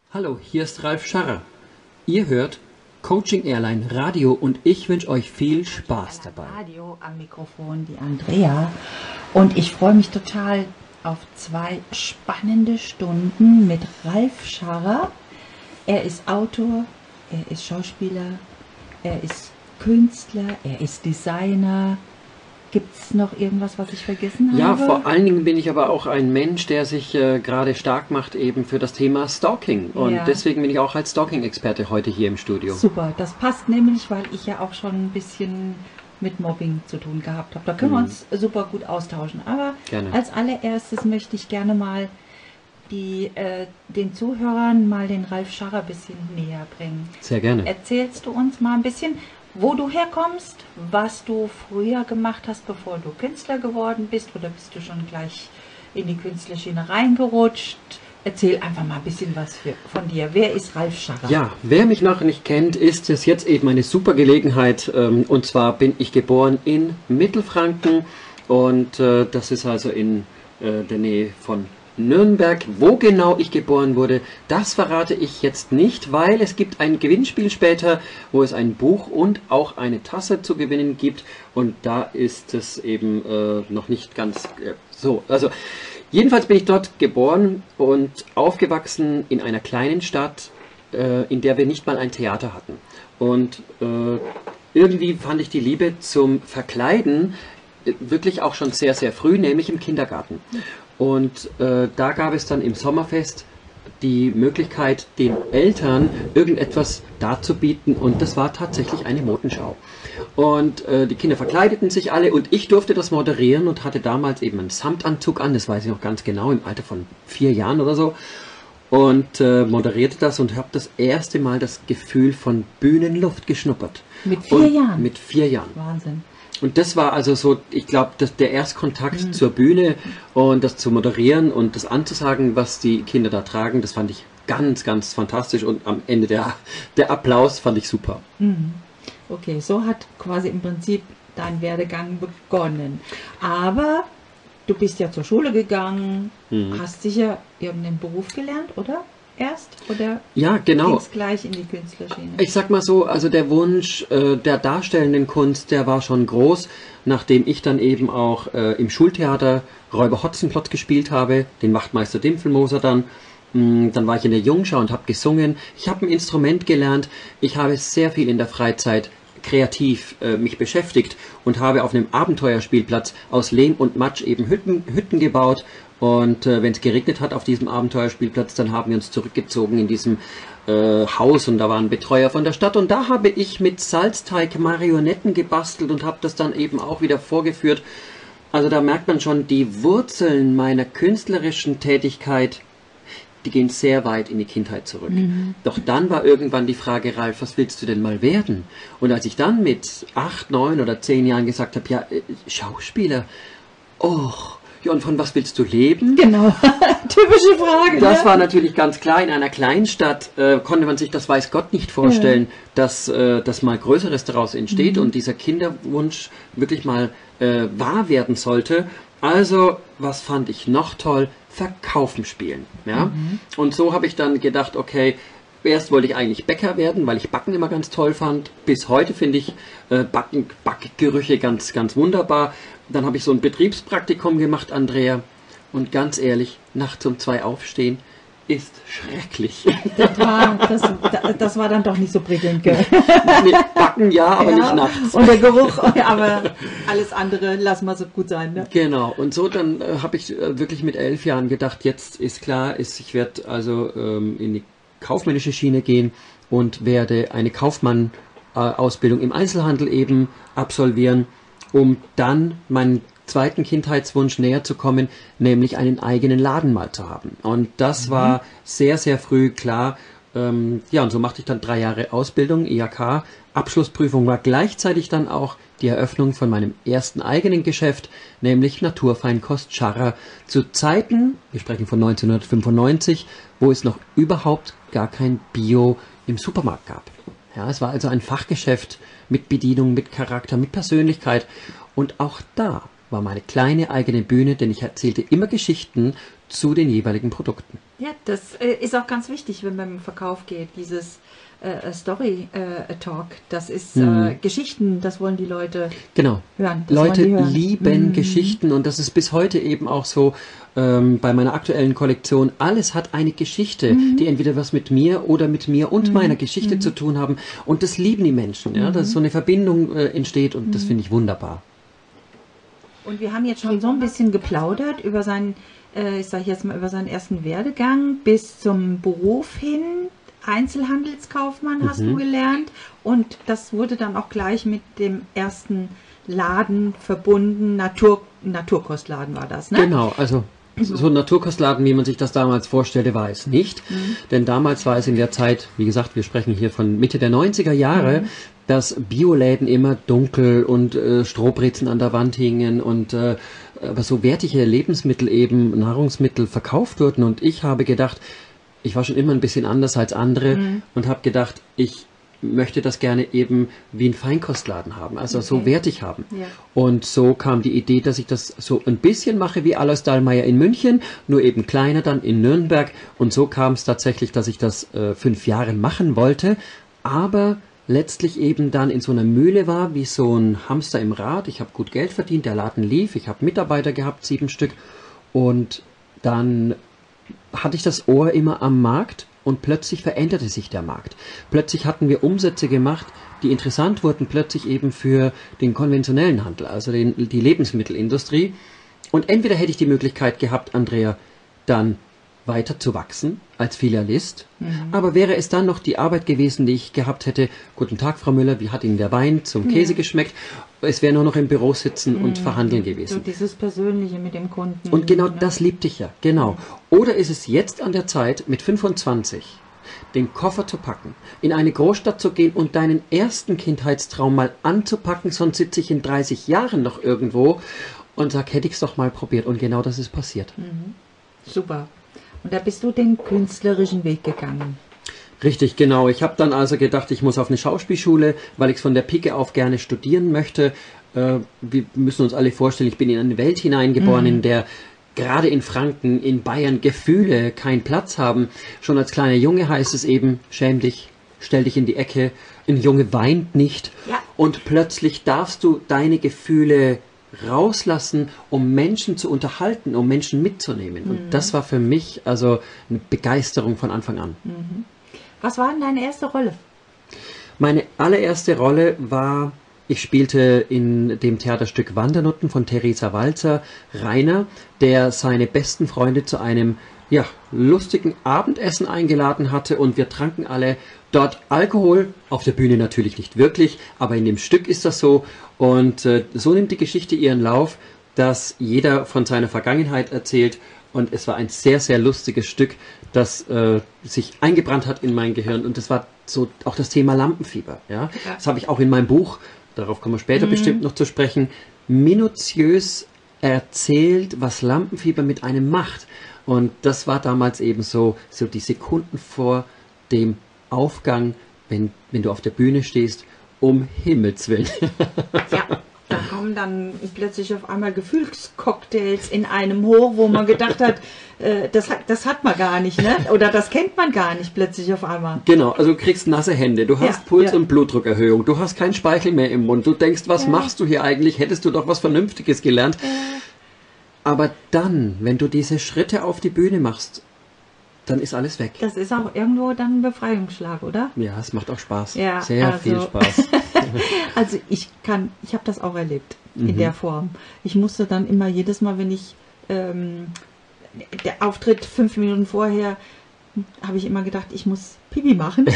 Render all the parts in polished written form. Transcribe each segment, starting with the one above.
Hallo, hier ist Ralf Scharrer. Ihr hört Coaching Airline Radio und ich wünsche euch viel Spaß dabei. Radio am Mikrofon, die Andrea. Und ich freue mich total auf 2 spannende Stunden mit Ralf Scharrer. Er ist Autor, er ist Schauspieler, er ist Künstler, er ist Designer. Gibt es noch irgendwas, was ich vergessen habe? Ja, vor allen Dingen bin ich aber auch ein Mensch, der sich gerade stark macht eben für das Thema Stalking. Und deswegen bin ich auch als Stalking-Experte heute hier im Studio. Super, das passt nämlich, weil ich ja auch schon ein bisschen mit Mobbing zu tun gehabt habe. Da können wir uns super gut austauschen. Aber Gerne. Als allererstes möchte ich gerne mal den Zuhörern mal den Ralf Scharrer ein bisschen näher bringen. Sehr gerne. Erzählst du uns mal ein bisschen, wo du herkommst, was du früher gemacht hast, bevor du Künstler geworden bist, oder bist du schon gleich in die Künstlerschiene reingerutscht? Erzähl einfach mal ein bisschen was von dir. Wer ist Ralf Scharrer? Ja, wer mich noch nicht kennt, ist es jetzt eben eine super Gelegenheit. Und zwar bin ich geboren in Mittelfranken und das ist also in der Nähe von Nürnberg. Wo genau ich geboren wurde, das verrate ich jetzt nicht, weil es gibt ein Gewinnspiel später, wo es ein Buch und auch eine Tasse zu gewinnen gibt, und da ist es eben noch nicht ganz so. Also jedenfalls bin ich dort geboren und aufgewachsen in einer kleinen Stadt, in der wir nicht mal ein Theater hatten. Und irgendwie fand ich die Liebe zum Verkleiden wirklich auch schon sehr, sehr früh, nämlich im Kindergarten. Und da gab es dann im Sommerfest die Möglichkeit, den Eltern irgendetwas darzubieten, und das war tatsächlich eine Modenschau. Und die Kinder verkleideten sich alle und ich durfte das moderieren und hatte damals eben einen Samtanzug an, das weiß ich noch ganz genau, im Alter von 4 Jahren oder so. Und moderierte das und habe das erste Mal das Gefühl von Bühnenluft geschnuppert. Mit 4 Jahren? Mit 4 Jahren. Wahnsinn. Und das war also so, ich glaube, der Erstkontakt zur Bühne und das zu moderieren und das anzusagen, was die Kinder da tragen, das fand ich ganz, ganz fantastisch, und am Ende der Applaus fand ich super. Okay, so hat quasi im Prinzip dein Werdegang begonnen. Aber du bist ja zur Schule gegangen, hast sicher irgendeinen Beruf gelernt, oder? Erst? Oder ja, genau. ging's gleich in die Künstlerschiene? Ich sag mal so, also der Wunsch der darstellenden Kunst, der war schon groß, nachdem ich dann eben auch im Schultheater Räuber Hotzenplotz gespielt habe, den Wachtmeister Dimpfelmoser dann. Dann war ich in der Jungschau und habe gesungen. Ich habe ein Instrument gelernt. Ich habe sehr viel in der Freizeit kreativ mich beschäftigt und habe auf einem Abenteuerspielplatz aus Lehm und Matsch eben Hütten gebaut. Und wenn es geregnet hat auf diesem Abenteuerspielplatz, dann haben wir uns zurückgezogen in diesem Haus, und da war ein Betreuer von der Stadt, und da habe ich mit Salzteig Marionetten gebastelt und habe das dann eben auch wieder vorgeführt. Also da merkt man schon, die Wurzeln meiner künstlerischen Tätigkeit, die gehen sehr weit in die Kindheit zurück. Doch dann war irgendwann die Frage, Ralf, was willst du denn mal werden? Und als ich dann mit 8, 9 oder 10 Jahren gesagt habe, ja, Schauspieler, ja, und von was willst du leben? Genau, typische Frage. Das war natürlich ganz klar. In einer Kleinstadt konnte man sich das weiß Gott nicht vorstellen, dass mal Größeres daraus entsteht und dieser Kinderwunsch wirklich mal wahr werden sollte. Also, was fand ich noch toll? Verkaufen spielen. Ja? Und so habe ich dann gedacht, okay, erst wollte ich eigentlich Bäcker werden, weil ich Backen immer ganz toll fand. Bis heute finde ich Backgerüche ganz, ganz wunderbar. Dann habe ich so ein Betriebspraktikum gemacht, Andrea. Und ganz ehrlich, nachts um 2 aufstehen ist schrecklich. Das war dann doch nicht so prickelnd, gell? Nee, Backen ja, aber nicht nachts. Und der Geruch, aber alles andere lassen wir so gut sein. Ne? Genau, und so dann habe ich wirklich mit 11 Jahren gedacht, jetzt ist klar, ich werde also in die kaufmännische Schiene gehen und werde eine Kaufmann-Ausbildung im Einzelhandel eben absolvieren, um dann meinen zweiten Kindheitswunsch näher zu kommen, nämlich einen eigenen Laden mal zu haben. Und das war sehr, sehr früh klar. Ja, und so machte ich dann 3 Jahre Ausbildung, IHK. Abschlussprüfung war gleichzeitig dann auch die Eröffnung von meinem ersten eigenen Geschäft, nämlich Naturfeinkost Scharrer. Zu Zeiten, wir sprechen von 1995, wo es noch überhaupt gar kein Bio im Supermarkt gab. Ja, es war also ein Fachgeschäft mit Bedienung, mit Charakter, mit Persönlichkeit. Und auch da war meine kleine eigene Bühne, denn ich erzählte immer Geschichten zu den jeweiligen Produkten. Ja, das ist auch ganz wichtig, wenn man im Verkauf geht, dieses Story Talk, das ist Geschichten, das wollen die Leute hören. Leute lieben Geschichten und das ist bis heute eben auch so bei meiner aktuellen Kollektion. Alles hat eine Geschichte, die entweder was mit mir oder mit mir und meiner Geschichte zu tun haben und das lieben die Menschen, ja, dass so eine Verbindung entsteht und das finde ich wunderbar. Und wir haben jetzt schon so ein bisschen geplaudert über seinen, ich sage jetzt mal über seinen ersten Werdegang bis zum Beruf hin. Einzelhandelskaufmann hast du gelernt und das wurde dann auch gleich mit dem ersten Laden verbunden, Naturkostladen war das, ne? Genau, also so ein Naturkostladen, wie man sich das damals vorstellte, war es nicht, denn damals war es in der Zeit, wie gesagt, wir sprechen hier von Mitte der 90er Jahre, dass Bioläden immer dunkel und Strohbrezen an der Wand hingen und aber so wertige Lebensmittel eben, Nahrungsmittel verkauft wurden und ich habe gedacht, ich war schon immer ein bisschen anders als andere und habe gedacht, ich möchte das gerne eben wie ein Feinkostladen haben, also so wertig haben. Ja. Und so kam die Idee, dass ich das so ein bisschen mache wie Alois Dahlmeier in München, nur eben kleiner dann in Nürnberg. Und so kam es tatsächlich, dass ich das 5 Jahre machen wollte, aber letztlich eben dann in so einer Mühle war, wie so ein Hamster im Rad. Ich habe gut Geld verdient, der Laden lief, ich habe Mitarbeiter gehabt, 7 Stück und dann hatte ich das Ohr immer am Markt und plötzlich veränderte sich der Markt. Plötzlich hatten wir Umsätze gemacht, die interessant wurden plötzlich eben für den konventionellen Handel, also die Lebensmittelindustrie. Und entweder hätte ich die Möglichkeit gehabt, Andrea, dann weiter zu wachsen als Filialist, aber wäre es dann noch die Arbeit gewesen, die ich gehabt hätte, guten Tag, Frau Müller, wie hat Ihnen der Wein zum Käse geschmeckt? Es wäre nur noch im Büro sitzen und verhandeln gewesen. So dieses Persönliche mit dem Kunden. Und genau das liebte ich ja, genau. Oder ist es jetzt an der Zeit, mit 25 den Koffer zu packen, in eine Großstadt zu gehen und deinen ersten Kindheitstraum mal anzupacken, sonst sitze ich in 30 Jahren noch irgendwo und sag, hätte ich es doch mal probiert. Und genau das ist passiert. Super. Und da bist du den künstlerischen Weg gegangen. Richtig, genau. Ich habe dann also gedacht, ich muss auf eine Schauspielschule, weil ich es von der Pike auf gerne studieren möchte. Wir müssen uns alle vorstellen, ich bin in eine Welt hineingeboren, in der gerade in Franken, in Bayern Gefühle keinen Platz haben. Schon als kleiner Junge heißt es eben, schäm dich, stell dich in die Ecke, ein Junge weint nicht. Ja. Und plötzlich darfst du deine Gefühle rauslassen, um Menschen zu unterhalten, um Menschen mitzunehmen. Und das war für mich also eine Begeisterung von Anfang an. Was war denn deine erste Rolle? Meine allererste Rolle war, ich spielte in dem Theaterstück Wandernutten von Theresa Walzer Rainer, der seine besten Freunde zu einem lustigen Abendessen eingeladen hatte und wir tranken alle dort Alkohol, auf der Bühne natürlich nicht wirklich, aber in dem Stück ist das so und so nimmt die Geschichte ihren Lauf, dass jeder von seiner Vergangenheit erzählt und es war ein sehr, sehr lustiges Stück, das sich eingebrannt hat in mein Gehirn und das war so auch das Thema Lampenfieber. Ja? Das habe ich auch in meinem Buch, darauf kommen wir später bestimmt noch zu sprechen, minutiös erzählt, was Lampenfieber mit einem macht. Und das war damals eben so die Sekunden vor dem Aufgang, wenn du auf der Bühne stehst, um Himmels Willen. Ja, da kommen dann plötzlich auf einmal Gefühlscocktails in einem hoch, wo man gedacht hat, das hat man gar nicht, ne? Oder das kennt man gar nicht plötzlich auf einmal. Genau, also du kriegst nasse Hände, du hast Puls- und Blutdruckerhöhung, du hast keinen Speichel mehr im Mund, du denkst, was machst du hier eigentlich? Hättest du doch was Vernünftiges gelernt. Aber dann, wenn du diese Schritte auf die Bühne machst, dann ist alles weg. Das ist auch irgendwo dann ein Befreiungsschlag, oder? Ja, es macht auch Spaß. Ja, sehr viel Spaß. Also ich habe das auch erlebt in der Form. Ich musste dann immer jedes Mal, wenn ich der Auftritt 5 Minuten vorher, habe ich immer gedacht, ich muss Pipi machen.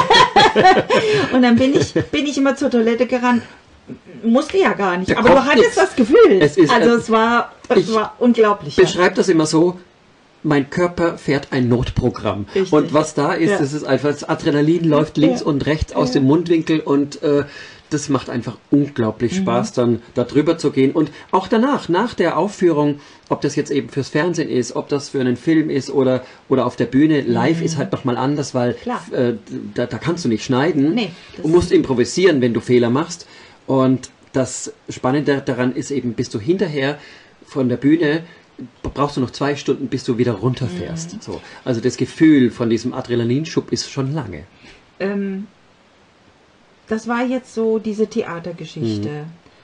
Und dann bin ich immer zur Toilette gerannt. Musste ja gar nicht, aber du hattest das Gefühl. Es war unglaublich. Beschreib das immer so, mein Körper fährt ein Notprogramm. Richtig. Und was da ist, das ist einfach, das Adrenalin läuft links und rechts aus dem Mundwinkel und das macht einfach unglaublich Spaß, dann da drüber zu gehen. Und auch danach, nach der Aufführung, ob das jetzt eben fürs Fernsehen ist, ob das für einen Film ist oder auf der Bühne, live ist halt nochmal anders, weil da kannst du nicht schneiden. Nee, du musst improvisieren, wenn du Fehler machst. Und das Spannende daran ist eben, bist du hinterher von der Bühne, brauchst du noch 2 Stunden, bis du wieder runterfährst. So. Also das Gefühl von diesem Adrenalinschub ist schon lange. Das war jetzt so diese Theatergeschichte.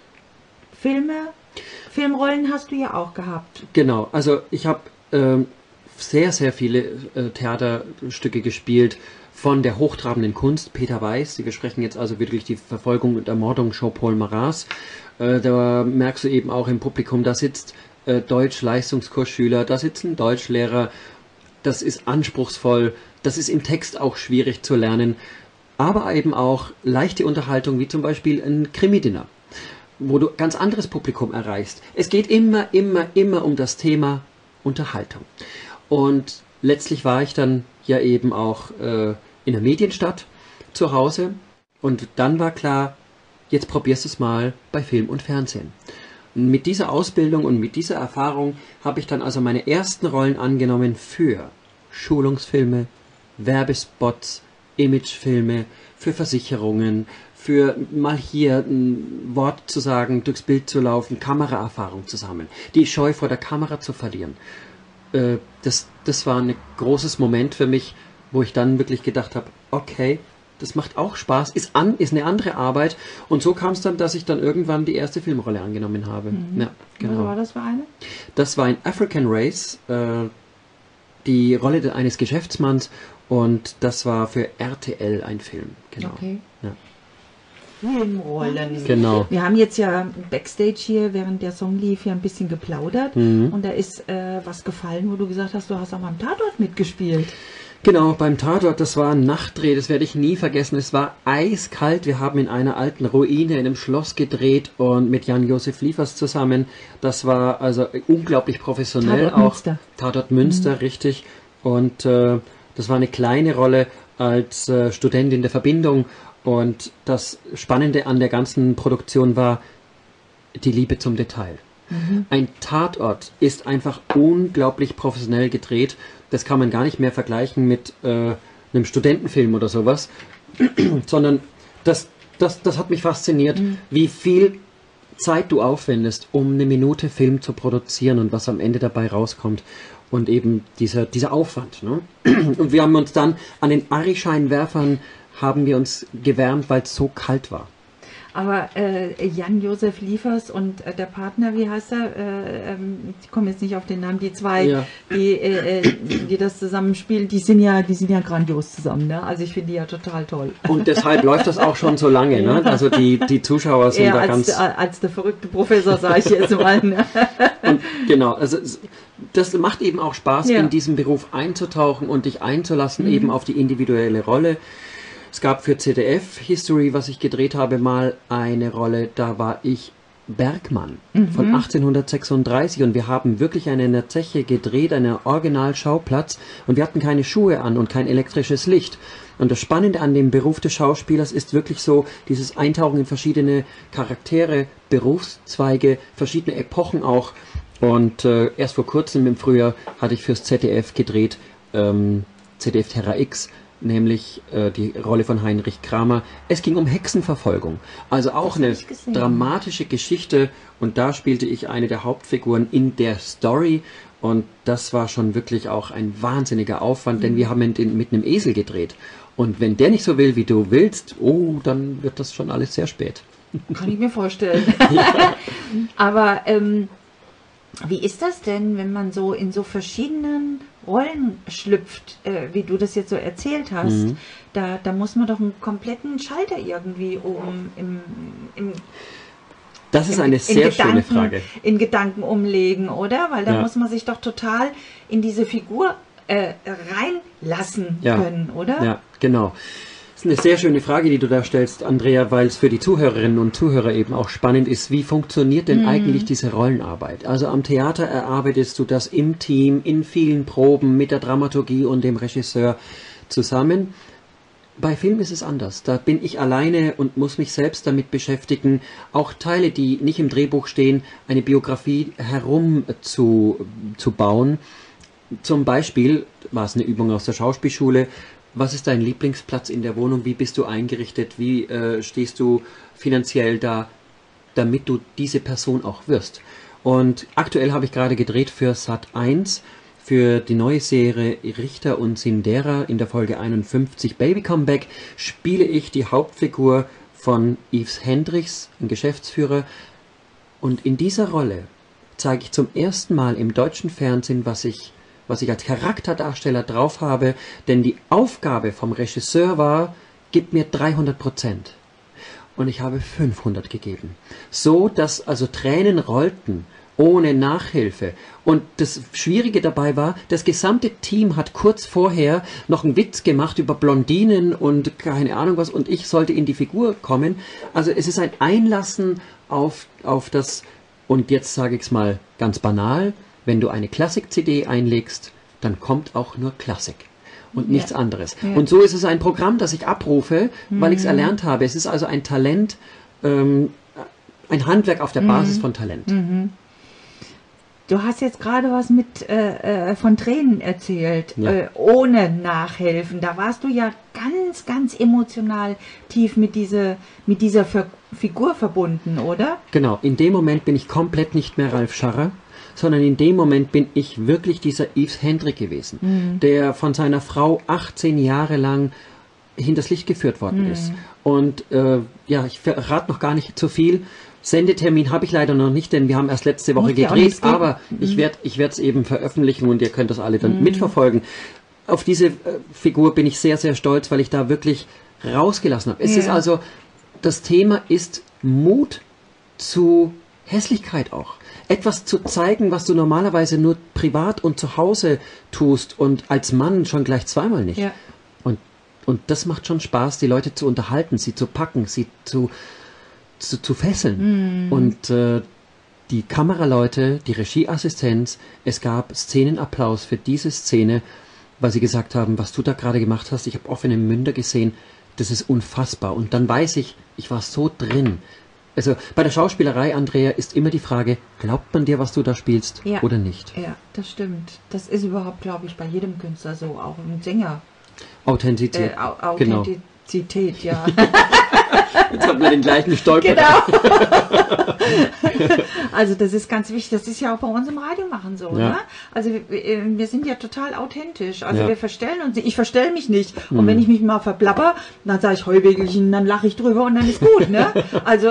Filmrollen hast du ja auch gehabt. Genau, also ich habe sehr, sehr viele Theaterstücke gespielt von der hochtrabenden Kunst, Peter Weiß. Wir sprechen jetzt also wirklich die Verfolgung und Ermordung Jean-Paul Marat's. Da merkst du eben auch im Publikum, da sitzt Deutsch-Leistungskursschüler, da sitzt ein Deutschlehrer. Das ist anspruchsvoll, das ist im Text auch schwierig zu lernen, aber eben auch leichte Unterhaltung, wie zum Beispiel ein Krimi-Dinner, wo du ganz anderes Publikum erreichst. Es geht immer um das Thema Unterhaltung. Und letztlich war ich dann ja eben auch in der Medienstadt zu Hause und dann war klar, jetzt probierst du es mal bei Film und Fernsehen. Mit dieser Ausbildung und mit dieser Erfahrung habe ich dann also meine ersten Rollen angenommen für Schulungsfilme, Werbespots, Imagefilme, für Versicherungen, für mal hier ein Wort zu sagen, durchs Bild zu laufen, Kameraerfahrung zu sammeln, die Scheu vor der Kamera zu verlieren. Das war ein großes Moment für mich, wo ich dann wirklich gedacht habe, okay, das macht auch Spaß, ist eine andere Arbeit. Und so kam es dann, dass ich dann irgendwann die erste Filmrolle angenommen habe. Ja, genau. Was war das für eine? Das war in African Race, die Rolle eines Geschäftsmanns, und das war für RTL ein Film. Genau. Okay. Ja. Filmrollen. Genau. Wir haben jetzt ja Backstage hier, während der Song lief, ja ein bisschen geplaudert. Und da ist was gefallen, wo du gesagt hast, du hast auch mal am Tatort mitgespielt. Genau, beim Tatort, das war ein Nachtdreh, das werde ich nie vergessen. Es war eiskalt, wir haben in einer alten Ruine in einem Schloss gedreht und mit Jan-Josef Liefers zusammen. Das war also unglaublich professionell. Tatort Münster. Tatort Münster, richtig. Und das war eine kleine Rolle als Studentin der Verbindung. Und das Spannende an der ganzen Produktion war die Liebe zum Detail. Ein Tatort ist einfach unglaublich professionell gedreht. Das kann man gar nicht mehr vergleichen mit einem Studentenfilm oder sowas, sondern das hat mich fasziniert, wie viel Zeit du aufwendest, um eine Minute Film zu produzieren und was am Ende dabei rauskommt. Und eben dieser Aufwand. Ne? Und wir haben uns dann an den Arischeinwerfern haben wir uns gewärmt, weil es so kalt war. Aber Jan-Josef Liefers und der Partner, wie heißt er? Ich komme jetzt nicht auf den Namen. Die zwei, Ja. die das zusammenspielen, die sind ja grandios zusammen. Ne? Also ich finde die ja total toll. Und deshalb läuft das auch schon so lange. Ne? Also die Zuschauer sind Eher da ganz... als der verrückte Professor, sage ich jetzt mal. Ne? Und genau, also das macht eben auch Spaß, Ja. in diesen Beruf einzutauchen und dich einzulassen, eben auf die individuelle Rolle. Es gab für ZDF History, was ich gedreht habe, mal eine Rolle, da war ich Bergmann von 1836 und wir haben wirklich in einer Zeche gedreht, einen Originalschauplatz, und wir hatten keine Schuhe an und kein elektrisches Licht. Und das Spannende an dem Beruf des Schauspielers ist wirklich so dieses Eintauchen in verschiedene Charaktere, Berufszweige, verschiedene Epochen auch. Und erst vor kurzem im Frühjahr hatte ich fürs ZDF gedreht, ZDF Terra X, nämlich die Rolle von Heinrich Kramer. Es ging um Hexenverfolgung. Also auch eine dramatische Geschichte, und da spielte ich eine der Hauptfiguren in der Story, und das war schon wirklich auch ein wahnsinniger Aufwand, denn wir haben mit einem Esel gedreht. Und wenn der nicht so will, wie du willst, oh, dann wird das schon alles sehr spät. Kann ich mir vorstellen. Aber wie ist das denn, wenn man so in so verschiedenen Rollen schlüpft, wie du das jetzt so erzählt hast? Da muss man doch einen kompletten Schalter irgendwie Das ist eine sehr schöne Frage. in Gedanken umlegen, oder? Weil da Ja. muss man sich doch total in diese Figur reinlassen Ja. können, oder? Ja, genau. Das ist eine sehr schöne Frage, die du da stellst, Andrea, weil es für die Zuhörerinnen und Zuhörer eben auch spannend ist, wie funktioniert denn eigentlich diese Rollenarbeit? Also am Theater erarbeitest du das im Team, in vielen Proben, mit der Dramaturgie und dem Regisseur zusammen. Bei Film ist es anders. Da bin ich alleine und muss mich selbst damit beschäftigen, auch Teile, die nicht im Drehbuch stehen, eine Biografie herum zu bauen. Zum Beispiel war es eine Übung aus der Schauspielschule. Was ist dein Lieblingsplatz in der Wohnung? Wie bist du eingerichtet? Wie stehst du finanziell da, damit du diese Person auch wirst? Und aktuell habe ich gerade gedreht für Sat.1 für die neue Serie Richter und Sindera. In der Folge 51 Baby Comeback spiele ich die Hauptfigur von Yves Hendrichs, ein Geschäftsführer. Und in dieser Rolle zeige ich zum ersten Mal im deutschen Fernsehen, was ich als Charakterdarsteller drauf habe. Denn die Aufgabe vom Regisseur war, gib mir 300%. Und ich habe 500 gegeben. So, dass also Tränen rollten, ohne Nachhilfe. Und das Schwierige dabei war, das gesamte Team hat kurz vorher noch einen Witz gemacht über Blondinen und keine Ahnung was, und ich sollte in die Figur kommen. Also es ist ein Einlassen auf das, und jetzt sage ich es mal ganz banal, wenn du eine Klassik-CD einlegst, dann kommt auch nur Klassik und nichts anderes. Ja. Und so ist es ein Programm, das ich abrufe, weil ich es erlernt habe. Es ist also ein Talent, ein Handwerk auf der Basis von Talent. Du hast jetzt gerade was von Tränen erzählt, ohne Nachhelfen. Da warst du ja ganz, ganz emotional tief mit dieser Figur verbunden, oder? Genau, in dem Moment bin ich komplett nicht mehr Ralf Scharrer, sondern in dem Moment bin ich wirklich dieser Yves Hendrik gewesen, der von seiner Frau 18 Jahre lang hinters Licht geführt worden ist. Und ich verrate noch gar nicht zu viel. Sendetermin habe ich leider noch nicht, denn wir haben erst letzte Woche gedreht, aber ich werde es eben veröffentlichen und ihr könnt das alle dann mitverfolgen. Auf diese Figur bin ich sehr, sehr stolz, weil ich da wirklich rausgelassen habe. Es ist also, das Thema ist Mut zu Hässlichkeit auch. Etwas zu zeigen, was du normalerweise nur privat und zu Hause tust und als Mann schon gleich zweimal nicht. Ja. Und das macht schon Spaß, die Leute zu unterhalten, sie zu packen, sie zu fesseln. Und die Kameraleute, die Regieassistenz, es gab Szenenapplaus für diese Szene, weil sie gesagt haben, was du da gerade gemacht hast, ich habe offene Münder gesehen, das ist unfassbar. Und dann weiß ich, ich war so drin. Also bei der Schauspielerei, Andrea, ist immer die Frage, glaubt man dir, was du da spielst oder nicht? Ja, das stimmt. Das ist überhaupt, glaube ich, bei jedem Künstler so, auch ein Sänger. Authentizität. Authentizität, ja. Jetzt hat man den gleichen Stolper. Genau. Also das ist ganz wichtig. Das ist ja auch bei uns im Radio machen so. Ja. Ne? Also wir sind ja total authentisch. Also wir verstellen uns. Ich verstelle mich nicht. Und wenn ich mich mal verplapper, dann sage ich Heuwägelchen, dann lache ich drüber und dann ist gut. Ne? Also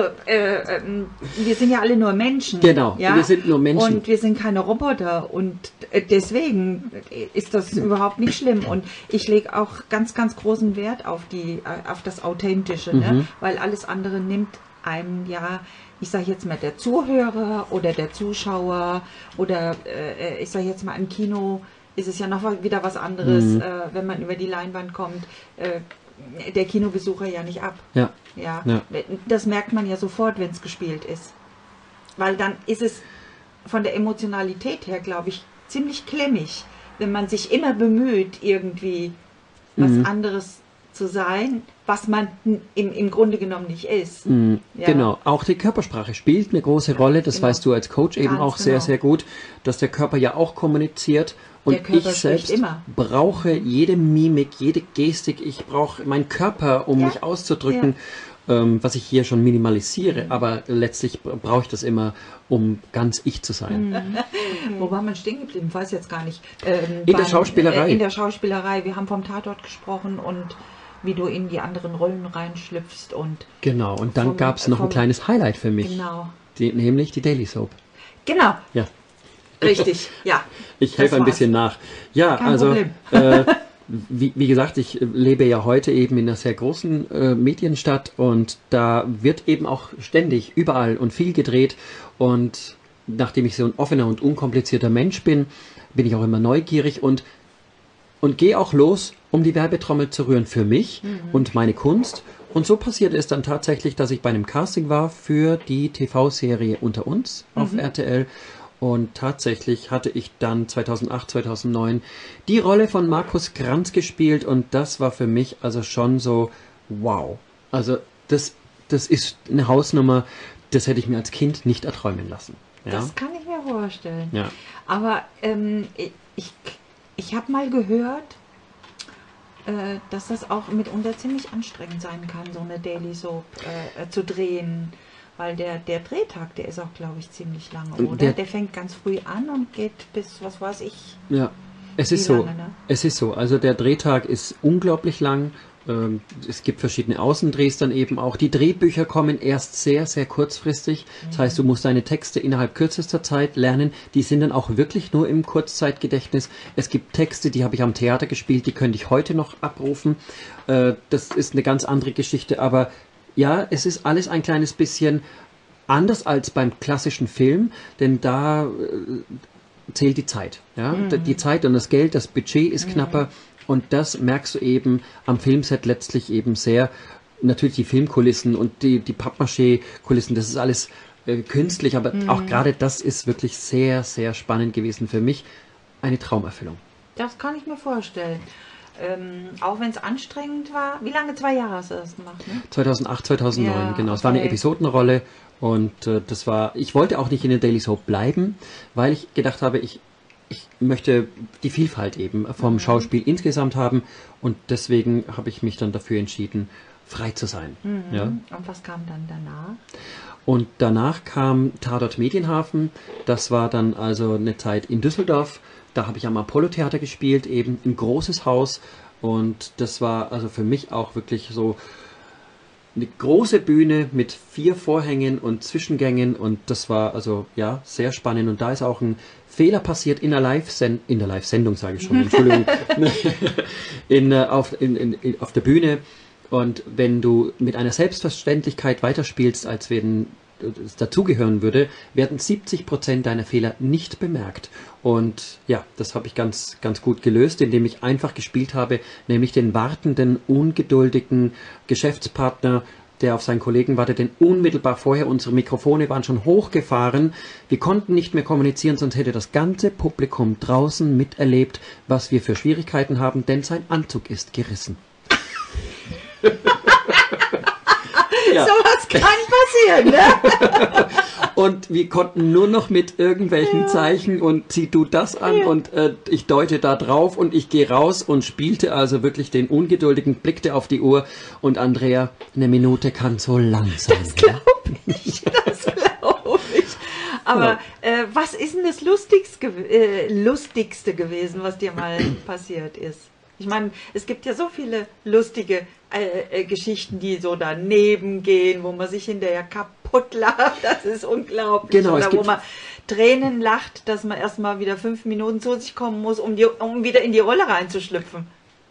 wir sind ja alle nur Menschen. Genau, ja? Wir sind nur Menschen. Und wir sind keine Roboter. Und deswegen ist das überhaupt nicht schlimm. Und ich lege auch ganz, ganz großen Wert auf das Authentische. Ne? Weil alles andere nimmt einem ich sage jetzt mal der Zuhörer oder der Zuschauer oder ich sage jetzt mal im Kino ist es ja noch wieder was anderes, wenn man über die Leinwand kommt, der Kinobesucher ja nicht ab. Ja. Das merkt man ja sofort, wenn es gespielt ist. Weil dann ist es von der Emotionalität her, glaube ich, ziemlich klemmig, wenn man sich immer bemüht, irgendwie was anderes zu sein, was man im Grunde genommen nicht ist. Ja. Genau, auch die Körpersprache spielt eine große Rolle, das weißt du als Coach eben auch sehr, sehr gut, dass der Körper ja auch kommuniziert und ich selbst brauche jede Mimik, jede Gestik, ich brauche meinen Körper, um mich auszudrücken, was ich hier schon minimalisiere, aber letztlich brauche ich das immer, um ganz ich zu sein. Wo war man stehen geblieben? Ich weiß jetzt gar nicht. Der Schauspielerei. In der Schauspielerei, wir haben vom Tatort gesprochen und wie du in die anderen Rollen reinschlüpfst. Genau, und dann gab es noch ein kleines Highlight für mich, nämlich die Daily Soap. Genau. Ja. Richtig, ja. Ich helfe ein bisschen nach. Ja, kein Problem. Wie gesagt, ich lebe ja heute eben in einer sehr großen Medienstadt und da wird eben auch ständig überall und viel gedreht und nachdem ich so ein offener und unkomplizierter Mensch bin, bin ich auch immer neugierig und gehe auch los, um die Werbetrommel zu rühren für mich und meine Kunst. Und so passierte es dann tatsächlich, dass ich bei einem Casting war für die TV-Serie Unter uns auf RTL. Und tatsächlich hatte ich dann 2008, 2009 die Rolle von Markus Kranz gespielt. Und das war für mich also schon so, wow. Also das ist eine Hausnummer, das hätte ich mir als Kind nicht erträumen lassen. Ja? Das kann ich mir vorstellen. Ja. Aber ich habe mal gehört, dass das auch mitunter ziemlich anstrengend sein kann, so eine Daily Soap zu drehen. weil der Drehtag, der ist auch, glaube ich, ziemlich lange, Und oder? Der fängt ganz früh an und geht bis, was weiß ich. Ja, es Wie ist so. lange, ne? Es ist so. Also der Drehtag ist unglaublich lang. Es gibt verschiedene Außendrehs dann eben auch. Die Drehbücher kommen erst sehr, sehr kurzfristig. Das heißt, du musst deine Texte innerhalb kürzester Zeit lernen. Die sind dann auch wirklich nur im Kurzzeitgedächtnis. Es gibt Texte, die habe ich am Theater gespielt, die könnte ich heute noch abrufen. Das ist eine ganz andere Geschichte. Aber ja, es ist alles ein kleines bisschen anders als beim klassischen Film, denn da zählt die Zeit. Ja? Die Zeit und das Geld, das Budget ist knapper. Und das merkst du eben am Filmset letztlich eben sehr. Natürlich die Filmkulissen und die Pappmaché-Kulissen, das ist alles künstlich, aber auch gerade das ist wirklich sehr, sehr spannend gewesen für mich. Eine Traumerfüllung. Das kann ich mir vorstellen. Auch wenn es anstrengend war. Wie lange? 2 Jahre hast du das gemacht? Ne? 2008, 2009, Ja, genau. Es war eine okay. Episodenrolle und das war, ich wollte auch nicht in der Daily Soap bleiben, weil ich gedacht habe, ich möchte die Vielfalt eben vom Schauspiel insgesamt haben und deswegen habe ich mich dann dafür entschieden, frei zu sein. Ja. Und was kam dann danach? Und danach kam Tatort Medienhafen. Das war dann also eine Zeit in Düsseldorf. Da habe ich am Apollo-Theater gespielt, eben ein großes Haus. Und das war also für mich auch wirklich so eine große Bühne mit 4 Vorhängen und Zwischengängen. Und das war also ja sehr spannend. Und da ist auch ein Fehler passiert in der Live-Sendung, sage ich schon, Entschuldigung, auf der Bühne. Und wenn du mit einer Selbstverständlichkeit weiterspielst, als wenn es dazugehören würde, werden 70% deiner Fehler nicht bemerkt. Und ja, das habe ich ganz, ganz gut gelöst, indem ich einfach gespielt habe, nämlich den wartenden, ungeduldigen Geschäftspartner, der auf seinen Kollegen wartet, denn unmittelbar vorher unsere Mikrofone waren schon hochgefahren. Wir konnten nicht mehr kommunizieren, sonst hätte das ganze Publikum draußen miterlebt, was wir für Schwierigkeiten haben, denn sein Anzug ist gerissen. Ja. Sowas kann passieren, ne? Und wir konnten nur noch mit irgendwelchen Zeichen und zieh du das an und ich deute da drauf und ich gehe raus und spielte also wirklich den Ungeduldigen, blickte auf die Uhr und Andrea, eine Minute kann so lang sein. Das glaube ich, das glaube ich. Aber was ist denn das Lustigste gewesen, was dir mal passiert ist? Ich meine, es gibt ja so viele lustige Geschichten, die so daneben gehen, wo man sich hinterher kaputt lacht. Das ist unglaublich. Genau, Oder wo man Tränen lacht, dass man erstmal wieder 5 Minuten zu sich kommen muss, um wieder in die Rolle reinzuschlüpfen.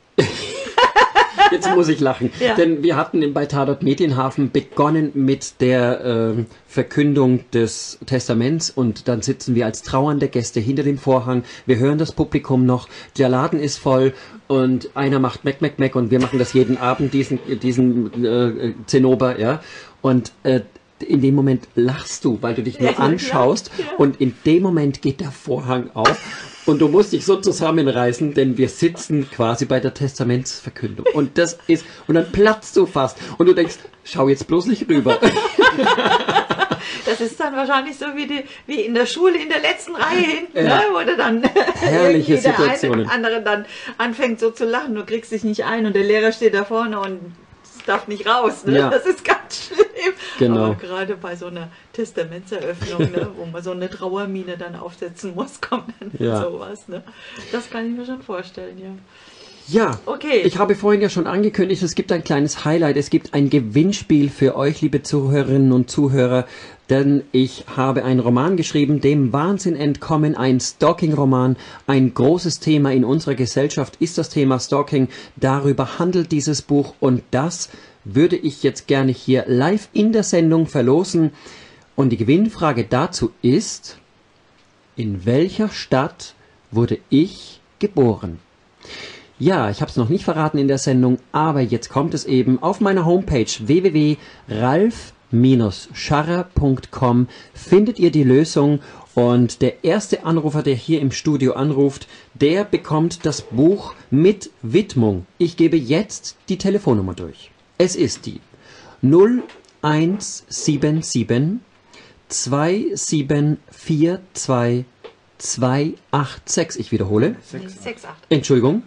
Jetzt muss ich lachen, Ja. denn wir hatten bei Tatort Medienhafen begonnen mit der Verkündung des Testaments und dann sitzen wir als trauernde Gäste hinter dem Vorhang, wir hören das Publikum noch, der Laden ist voll und einer macht Meck, Meck, Meck und wir machen das jeden Abend, diesen Zinnober, ja, und in dem Moment lachst du, weil du dich nur anschaust und in dem Moment geht der Vorhang auf. Und du musst dich so zusammenreißen, denn wir sitzen quasi bei der Testamentsverkündung. Und das ist, und dann platzt du fast. Und du denkst, schau jetzt bloß nicht rüber. Das ist dann wahrscheinlich so wie in der Schule in der letzten Reihe hinten, Ja. ne, wo du dann Herrliche irgendwie der Situationen. eine andere dann anfängt so zu lachen, du kriegst dich nicht ein und der Lehrer steht da vorne und es darf nicht raus. Ne? Ja. Das ist ganz schlimm. Genau. Aber gerade bei so einer Testamentseröffnung, ne, wo man so eine Trauermine dann aufsetzen muss, kommt dann Ja. sowas. Ne? Das kann ich mir schon vorstellen, ja. Ja, Okay. ich habe vorhin ja schon angekündigt, es gibt ein kleines Highlight, es gibt ein Gewinnspiel für euch, liebe Zuhörerinnen und Zuhörer, denn ich habe einen Roman geschrieben, dem Wahnsinn entkommen, ein Stalking-Roman, ein großes Thema in unserer Gesellschaft ist das Thema Stalking, darüber handelt dieses Buch und das würde ich jetzt gerne hier live in der Sendung verlosen und die Gewinnfrage dazu ist, in welcher Stadt wurde ich geboren? Ja, ich habe es noch nicht verraten in der Sendung, aber jetzt kommt es eben auf meiner Homepage www.ralf-scharrer.com findet ihr die Lösung und der erste Anrufer, der hier im Studio anruft, der bekommt das Buch mit Widmung. Ich gebe jetzt die Telefonnummer durch. Es ist die 0177 2742 286. Ich wiederhole. 6,8. Entschuldigung.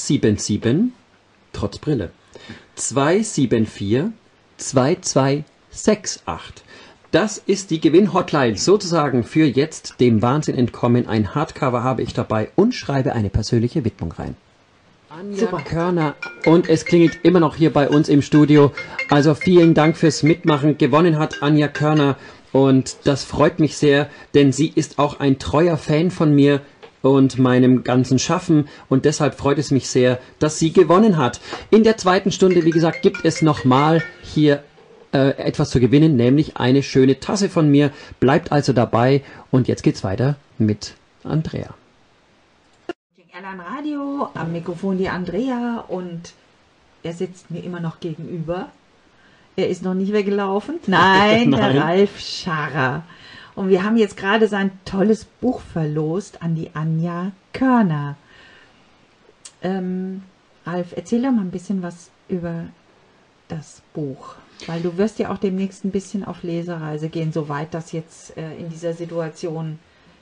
0177, trotz Brille, 274 22 68. Das ist die Gewinn-Hotline sozusagen für jetzt dem Wahnsinn entkommen. Ein Hardcover habe ich dabei und schreibe eine persönliche Widmung rein. Anja Super. Körner, und es klingelt immer noch hier bei uns im Studio. Also vielen Dank fürs Mitmachen. Gewonnen hat Anja Körner und das freut mich sehr, denn sie ist auch ein treuer Fan von mir und meinem ganzen Schaffen und deshalb freut es mich sehr, dass sie gewonnen hat. In der zweiten Stunde, wie gesagt, gibt es nochmal hier etwas zu gewinnen, nämlich eine schöne Tasse von mir. Bleibt also dabei und jetzt geht's weiter mit Andrea. Airline Radio, am Mikrofon die Andrea und er sitzt mir immer noch gegenüber. Er ist noch nicht weggelaufen. Nein, Nein. Der Ralf Scharrer. Und wir haben jetzt gerade sein tolles Buch verlost an die Anja Körner. Ralf, erzähl doch mal ein bisschen was über das Buch. Weil du wirst ja auch demnächst ein bisschen auf Lesereise gehen, soweit das jetzt in dieser Situation,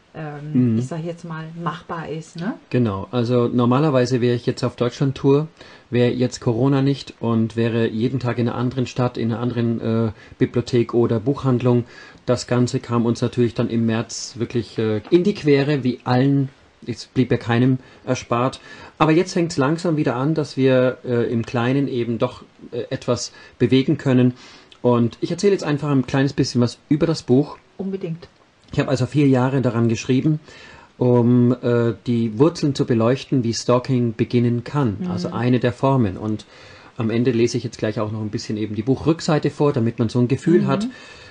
ich sage jetzt mal, machbar ist, ne? Genau, also normalerweise wäre ich jetzt auf Deutschland-Tour, wäre jetzt Corona nicht und wäre jeden Tag in einer anderen Stadt, in einer anderen Bibliothek oder Buchhandlung. Das Ganze kam uns natürlich dann im März wirklich in die Quere, wie allen. Es blieb ja keinem erspart. Aber jetzt fängt es langsam wieder an, dass wir im Kleinen eben doch etwas bewegen können. Und ich erzähle jetzt einfach ein kleines bisschen was über das Buch. Unbedingt. Ich habe also 4 Jahre daran geschrieben, um die Wurzeln zu beleuchten, wie Stalking beginnen kann. Also eine der Formen. Und am Ende lese ich jetzt gleich auch noch ein bisschen eben die Buchrückseite vor, damit man so ein Gefühl hat.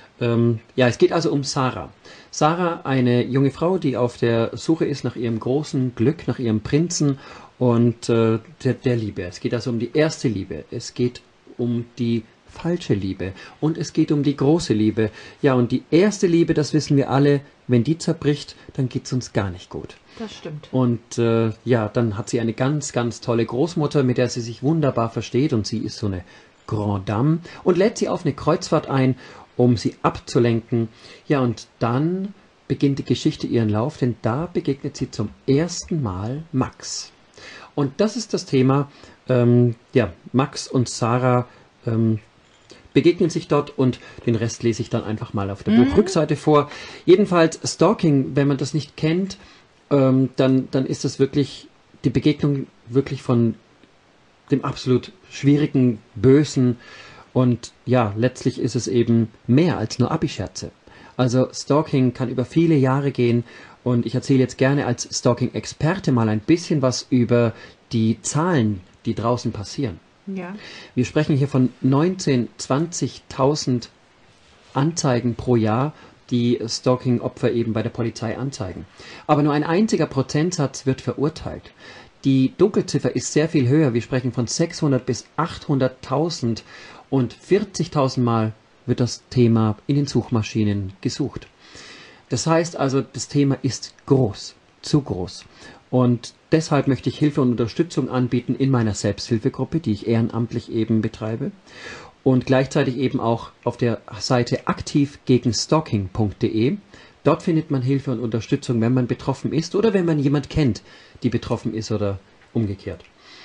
Ja, es geht also um Sarah. Sarah, eine junge Frau, die auf der Suche ist nach ihrem großen Glück, nach ihrem Prinzen und der Liebe. Es geht also um die erste Liebe. Es geht um die falsche Liebe und es geht um die große Liebe. Ja, und die erste Liebe, das wissen wir alle, wenn die zerbricht, dann geht es uns gar nicht gut. Das stimmt. Und ja, dann hat sie eine ganz, ganz tolle Großmutter, mit der sie sich wunderbar versteht und sie ist so eine Grande Dame und lädt sie auf eine Kreuzfahrt ein, um sie abzulenken. Ja, und dann beginnt die Geschichte ihren Lauf, denn da begegnet sie zum ersten Mal Max. Und das ist das Thema, ja, Max und Sarah begegnen sich dort und den Rest lese ich dann einfach mal auf der Buchrückseite vor. Jedenfalls Stalking, wenn man das nicht kennt, dann ist das wirklich die Begegnung wirklich von dem absolut schwierigen, bösen und ja, letztlich ist es eben mehr als nur Abi-Scherze. Also Stalking kann über viele Jahre gehen und ich erzähle jetzt gerne als Stalking-Experte mal ein bisschen was über die Zahlen, die draußen passieren. Ja. Wir sprechen hier von 19.000, 20.000 Anzeigen pro Jahr, die Stalking-Opfer eben bei der Polizei anzeigen. Aber nur ein einziger Prozentsatz wird verurteilt. Die Dunkelziffer ist sehr viel höher. Wir sprechen von 600 bis 800.000 und 40.000 Mal wird das Thema in den Suchmaschinen gesucht. Das heißt also, das Thema ist groß, zu groß. Und deshalb möchte ich Hilfe und Unterstützung anbieten in meiner Selbsthilfegruppe, die ich ehrenamtlich eben betreibe. Und gleichzeitig eben auch auf der Seite aktivgegenstalking.de. Dort findet man Hilfe und Unterstützung, wenn man betroffen ist oder wenn man jemand kennt, die betroffen ist oder umgekehrt.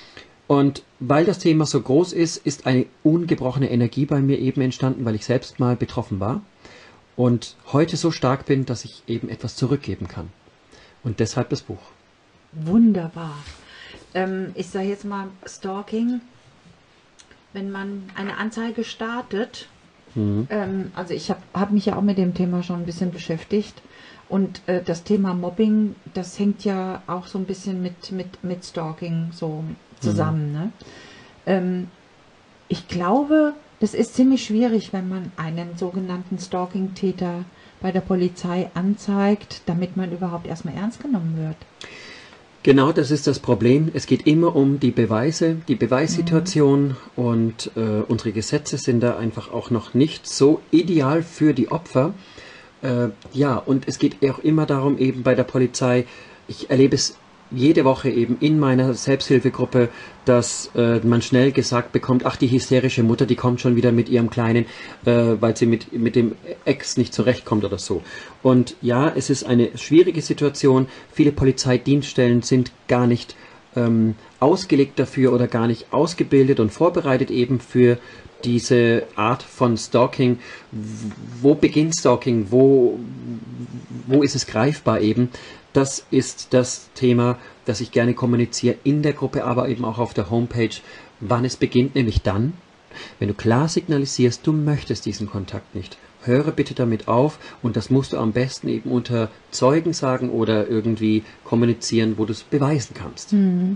Und weil das Thema so groß ist, ist eine ungebrochene Energie bei mir eben entstanden, weil ich selbst mal betroffen war und heute so stark bin, dass ich eben etwas zurückgeben kann. Und deshalb das Buch. Wunderbar. Ich sage jetzt mal Stalking, wenn man eine Anzeige startet, also ich hab mich ja auch mit dem Thema schon ein bisschen beschäftigt und das Thema Mobbing, das hängt ja auch so ein bisschen mit Stalking so zusammen. Ne? Ich glaube, das ist ziemlich schwierig, wenn man einen sogenannten Stalking-Täter bei der Polizei anzeigt, damit man überhaupt erstmal ernst genommen wird. Genau, das ist das Problem. Es geht immer um die Beweise, die Beweissituation und unsere Gesetze sind da einfach auch noch nicht so ideal für die Opfer. Ja, und es geht auch immer darum, eben bei der Polizei, ich erlebe es jede Woche eben in meiner Selbsthilfegruppe, dass man schnell gesagt bekommt, ach, die hysterische Mutter, die kommt schon wieder mit ihrem Kleinen, weil sie mit dem Ex nicht zurechtkommt oder so. Und ja, es ist eine schwierige Situation. Viele Polizeidienststellen sind gar nicht ausgelegt dafür oder gar nicht ausgebildet und vorbereitet eben für diese Art von Stalking. Wo beginnt Stalking? Wo ist es greifbar eben? Das ist das Thema, das ich gerne kommuniziere in der Gruppe, aber eben auch auf der Homepage, wann es beginnt, nämlich dann, wenn du klar signalisierst, du möchtest diesen Kontakt nicht. Höre bitte damit auf und das musst du am besten eben unter Zeugen sagen oder irgendwie kommunizieren, wo du es beweisen kannst.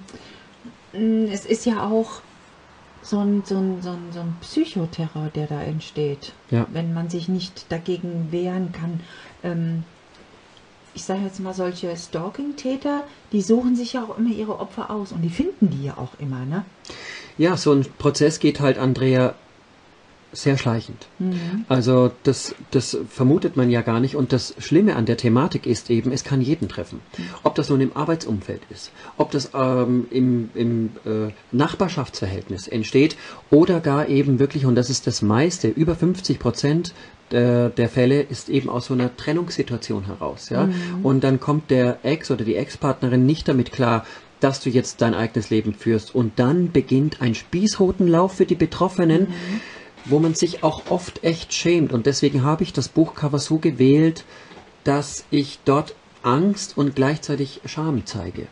Es ist ja auch so ein Psychoterror, der da entsteht, Ja. wenn man sich nicht dagegen wehren kann. Ich sage jetzt mal, solche Stalking-Täter, die suchen sich ja auch immer ihre Opfer aus und die finden die ja auch immer, ne? Ja, so ein Prozess geht halt, Andrea, sehr schleichend. Also das vermutet man ja gar nicht und das Schlimme an der Thematik ist eben, es kann jeden treffen. Ob das nun im Arbeitsumfeld ist, ob das im Nachbarschaftsverhältnis entsteht oder gar eben wirklich, und das ist das meiste, über 50% der Fälle ist eben aus so einer Trennungssituation heraus. Ja? Und dann kommt der Ex oder die Ex-Partnerin nicht damit klar, dass du jetzt dein eigenes Leben führst. Und dann beginnt ein Spießrutenlauf für die Betroffenen, wo man sich auch oft echt schämt. Und deswegen habe ich das Buchcover so gewählt, dass ich dort Angst und gleichzeitig Scham zeige.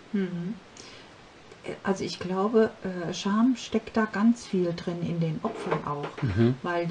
Also ich glaube, Scham steckt da ganz viel drin in den Opfern auch, weil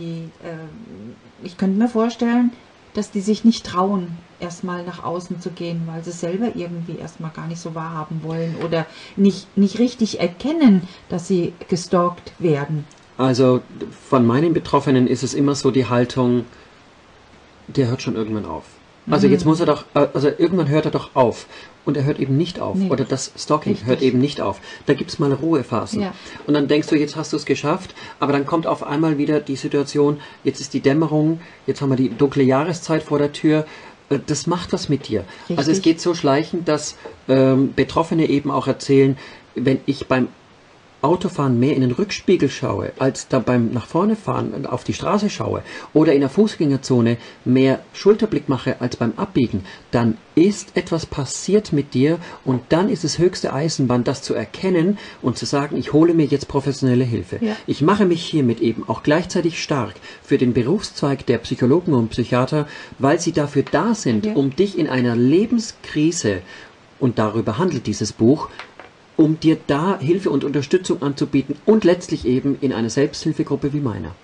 ich könnte mir vorstellen, dass die sich nicht trauen, erstmal nach außen zu gehen, weil sie selber irgendwie erstmal gar nicht so wahrhaben wollen oder nicht richtig erkennen, dass sie gestalkt werden. Also von meinen Betroffenen ist es immer so die Haltung, der hört schon irgendwann auf. Also jetzt muss er doch, also irgendwann hört er doch auf. Und er hört eben nicht auf. Nee, oder das Stalking richtig. hört eben nicht auf. Da gibt es mal Ruhephasen. Ja. Und dann denkst du, jetzt hast du es geschafft, aber dann kommt auf einmal wieder die Situation, jetzt ist die Dämmerung, jetzt haben wir die dunkle Jahreszeit vor der Tür. Das macht was mit dir. Richtig. Also es geht so schleichend, dass Betroffene eben auch erzählen, wenn ich beim Autofahren mehr in den Rückspiegel schaue, als da beim nach vorne fahren auf die Straße schaue oder in der Fußgängerzone mehr Schulterblick mache als beim Abbiegen, dann ist etwas passiert mit dir und dann ist es höchste Eisenbahn, das zu erkennen und zu sagen, ich hole mir jetzt professionelle Hilfe. Ja. Ich mache mich hiermit eben auch gleichzeitig stark für den Berufszweig der Psychologen und Psychiater, weil sie dafür da sind, Ja. um dich in einer Lebenskrise, und darüber handelt dieses Buch, um dir da Hilfe und Unterstützung anzubieten und letztlich eben in einer Selbsthilfegruppe wie meiner.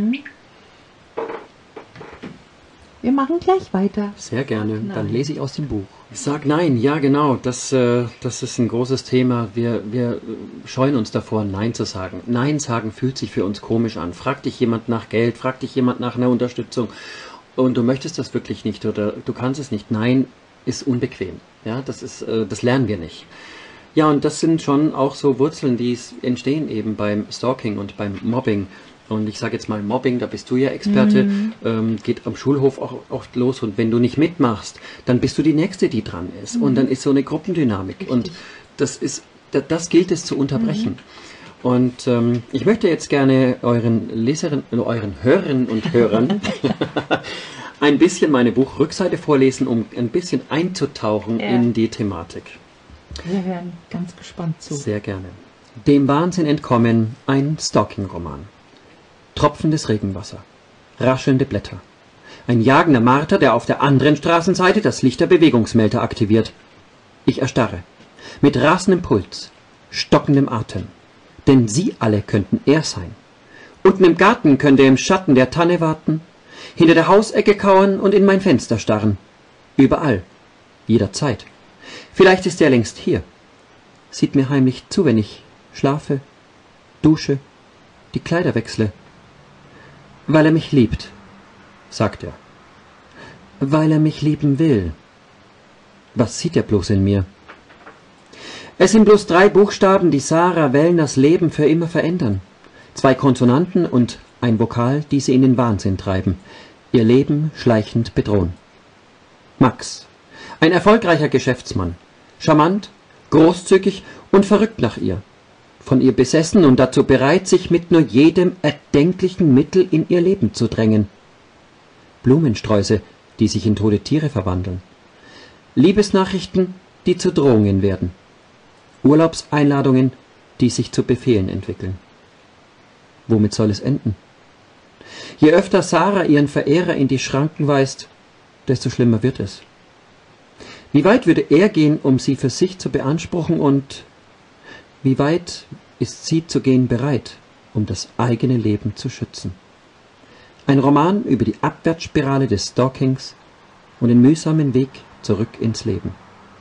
Wir machen gleich weiter. Sehr gerne. Nein. Dann lese ich aus dem Buch. Sag nein, ja genau, das ist ein großes Thema. Wir scheuen uns davor, Nein zu sagen. Nein sagen fühlt sich für uns komisch an. Fragt dich jemand nach Geld, fragt dich jemand nach einer Unterstützung und du möchtest das wirklich nicht oder du kannst es nicht. Nein ist unbequem. Ja, das lernen wir nicht. Ja, und das sind schon auch so Wurzeln, die entstehen eben beim Stalking und beim Mobbing. Und ich sage jetzt mal Mobbing, da bist du ja Experte, geht am Schulhof auch oft los. Und wenn du nicht mitmachst, dann bist du die Nächste, die dran ist. Und dann ist so eine Gruppendynamik. Richtig. Und das gilt es zu unterbrechen. Und ich möchte jetzt gerne euren Hörerinnen und Hörern ein bisschen meine Buchrückseite vorlesen, um ein bisschen einzutauchen Ja. in die Thematik. Wir hören ganz gespannt zu. Sehr gerne. Dem Wahnsinn entkommen, ein Stalking-Roman. Tropfendes Regenwasser, raschelnde Blätter. Ein jagender Marter, der auf der anderen Straßenseite das Licht der Bewegungsmelder aktiviert. Ich erstarre. Mit rasendem Puls, stockendem Atem. Denn sie alle könnten er sein. Unten im Garten könnte er im Schatten der Tanne warten, hinter der Hausecke kauern und in mein Fenster starren. Überall, jederzeit. Vielleicht ist er längst hier. Sieht mir heimlich zu, wenn ich schlafe, dusche, die Kleider wechsle. Weil er mich liebt, sagt er. Weil er mich lieben will. Was sieht er bloß in mir? Es sind bloß 3 Buchstaben, die Sarah Wellners Leben für immer verändern. 2 Konsonanten und ein Vokal, die sie in den Wahnsinn treiben. Ihr Leben schleichend bedrohen. Max. Ein erfolgreicher Geschäftsmann. Charmant, großzügig und verrückt nach ihr. Von ihr besessen und dazu bereit, sich mit nur jedem erdenklichen Mittel in ihr Leben zu drängen. Blumensträuße, die sich in tote Tiere verwandeln. Liebesnachrichten, die zu Drohungen werden. Urlaubseinladungen, die sich zu Befehlen entwickeln. Womit soll es enden? Je öfter Sarah ihren Verehrer in die Schranken weist, desto schlimmer wird es. Wie weit würde er gehen, um sie für sich zu beanspruchen, und wie weit ist sie zu gehen bereit, um das eigene Leben zu schützen? Ein Roman über die Abwärtsspirale des Stalkings und den mühsamen Weg zurück ins Leben.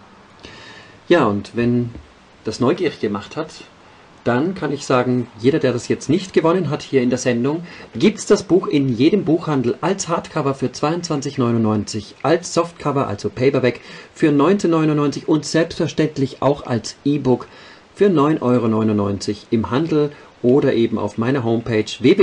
Ja, und wenn das neugierig gemacht hat, dann kann ich sagen, jeder, der das jetzt nicht gewonnen hat hier in der Sendung, gibt es das Buch in jedem Buchhandel als Hardcover für 22,99, als Softcover, also Paperback, für 19,99 und selbstverständlich auch als E-Book für 9,99 € im Handel oder eben auf meiner Homepage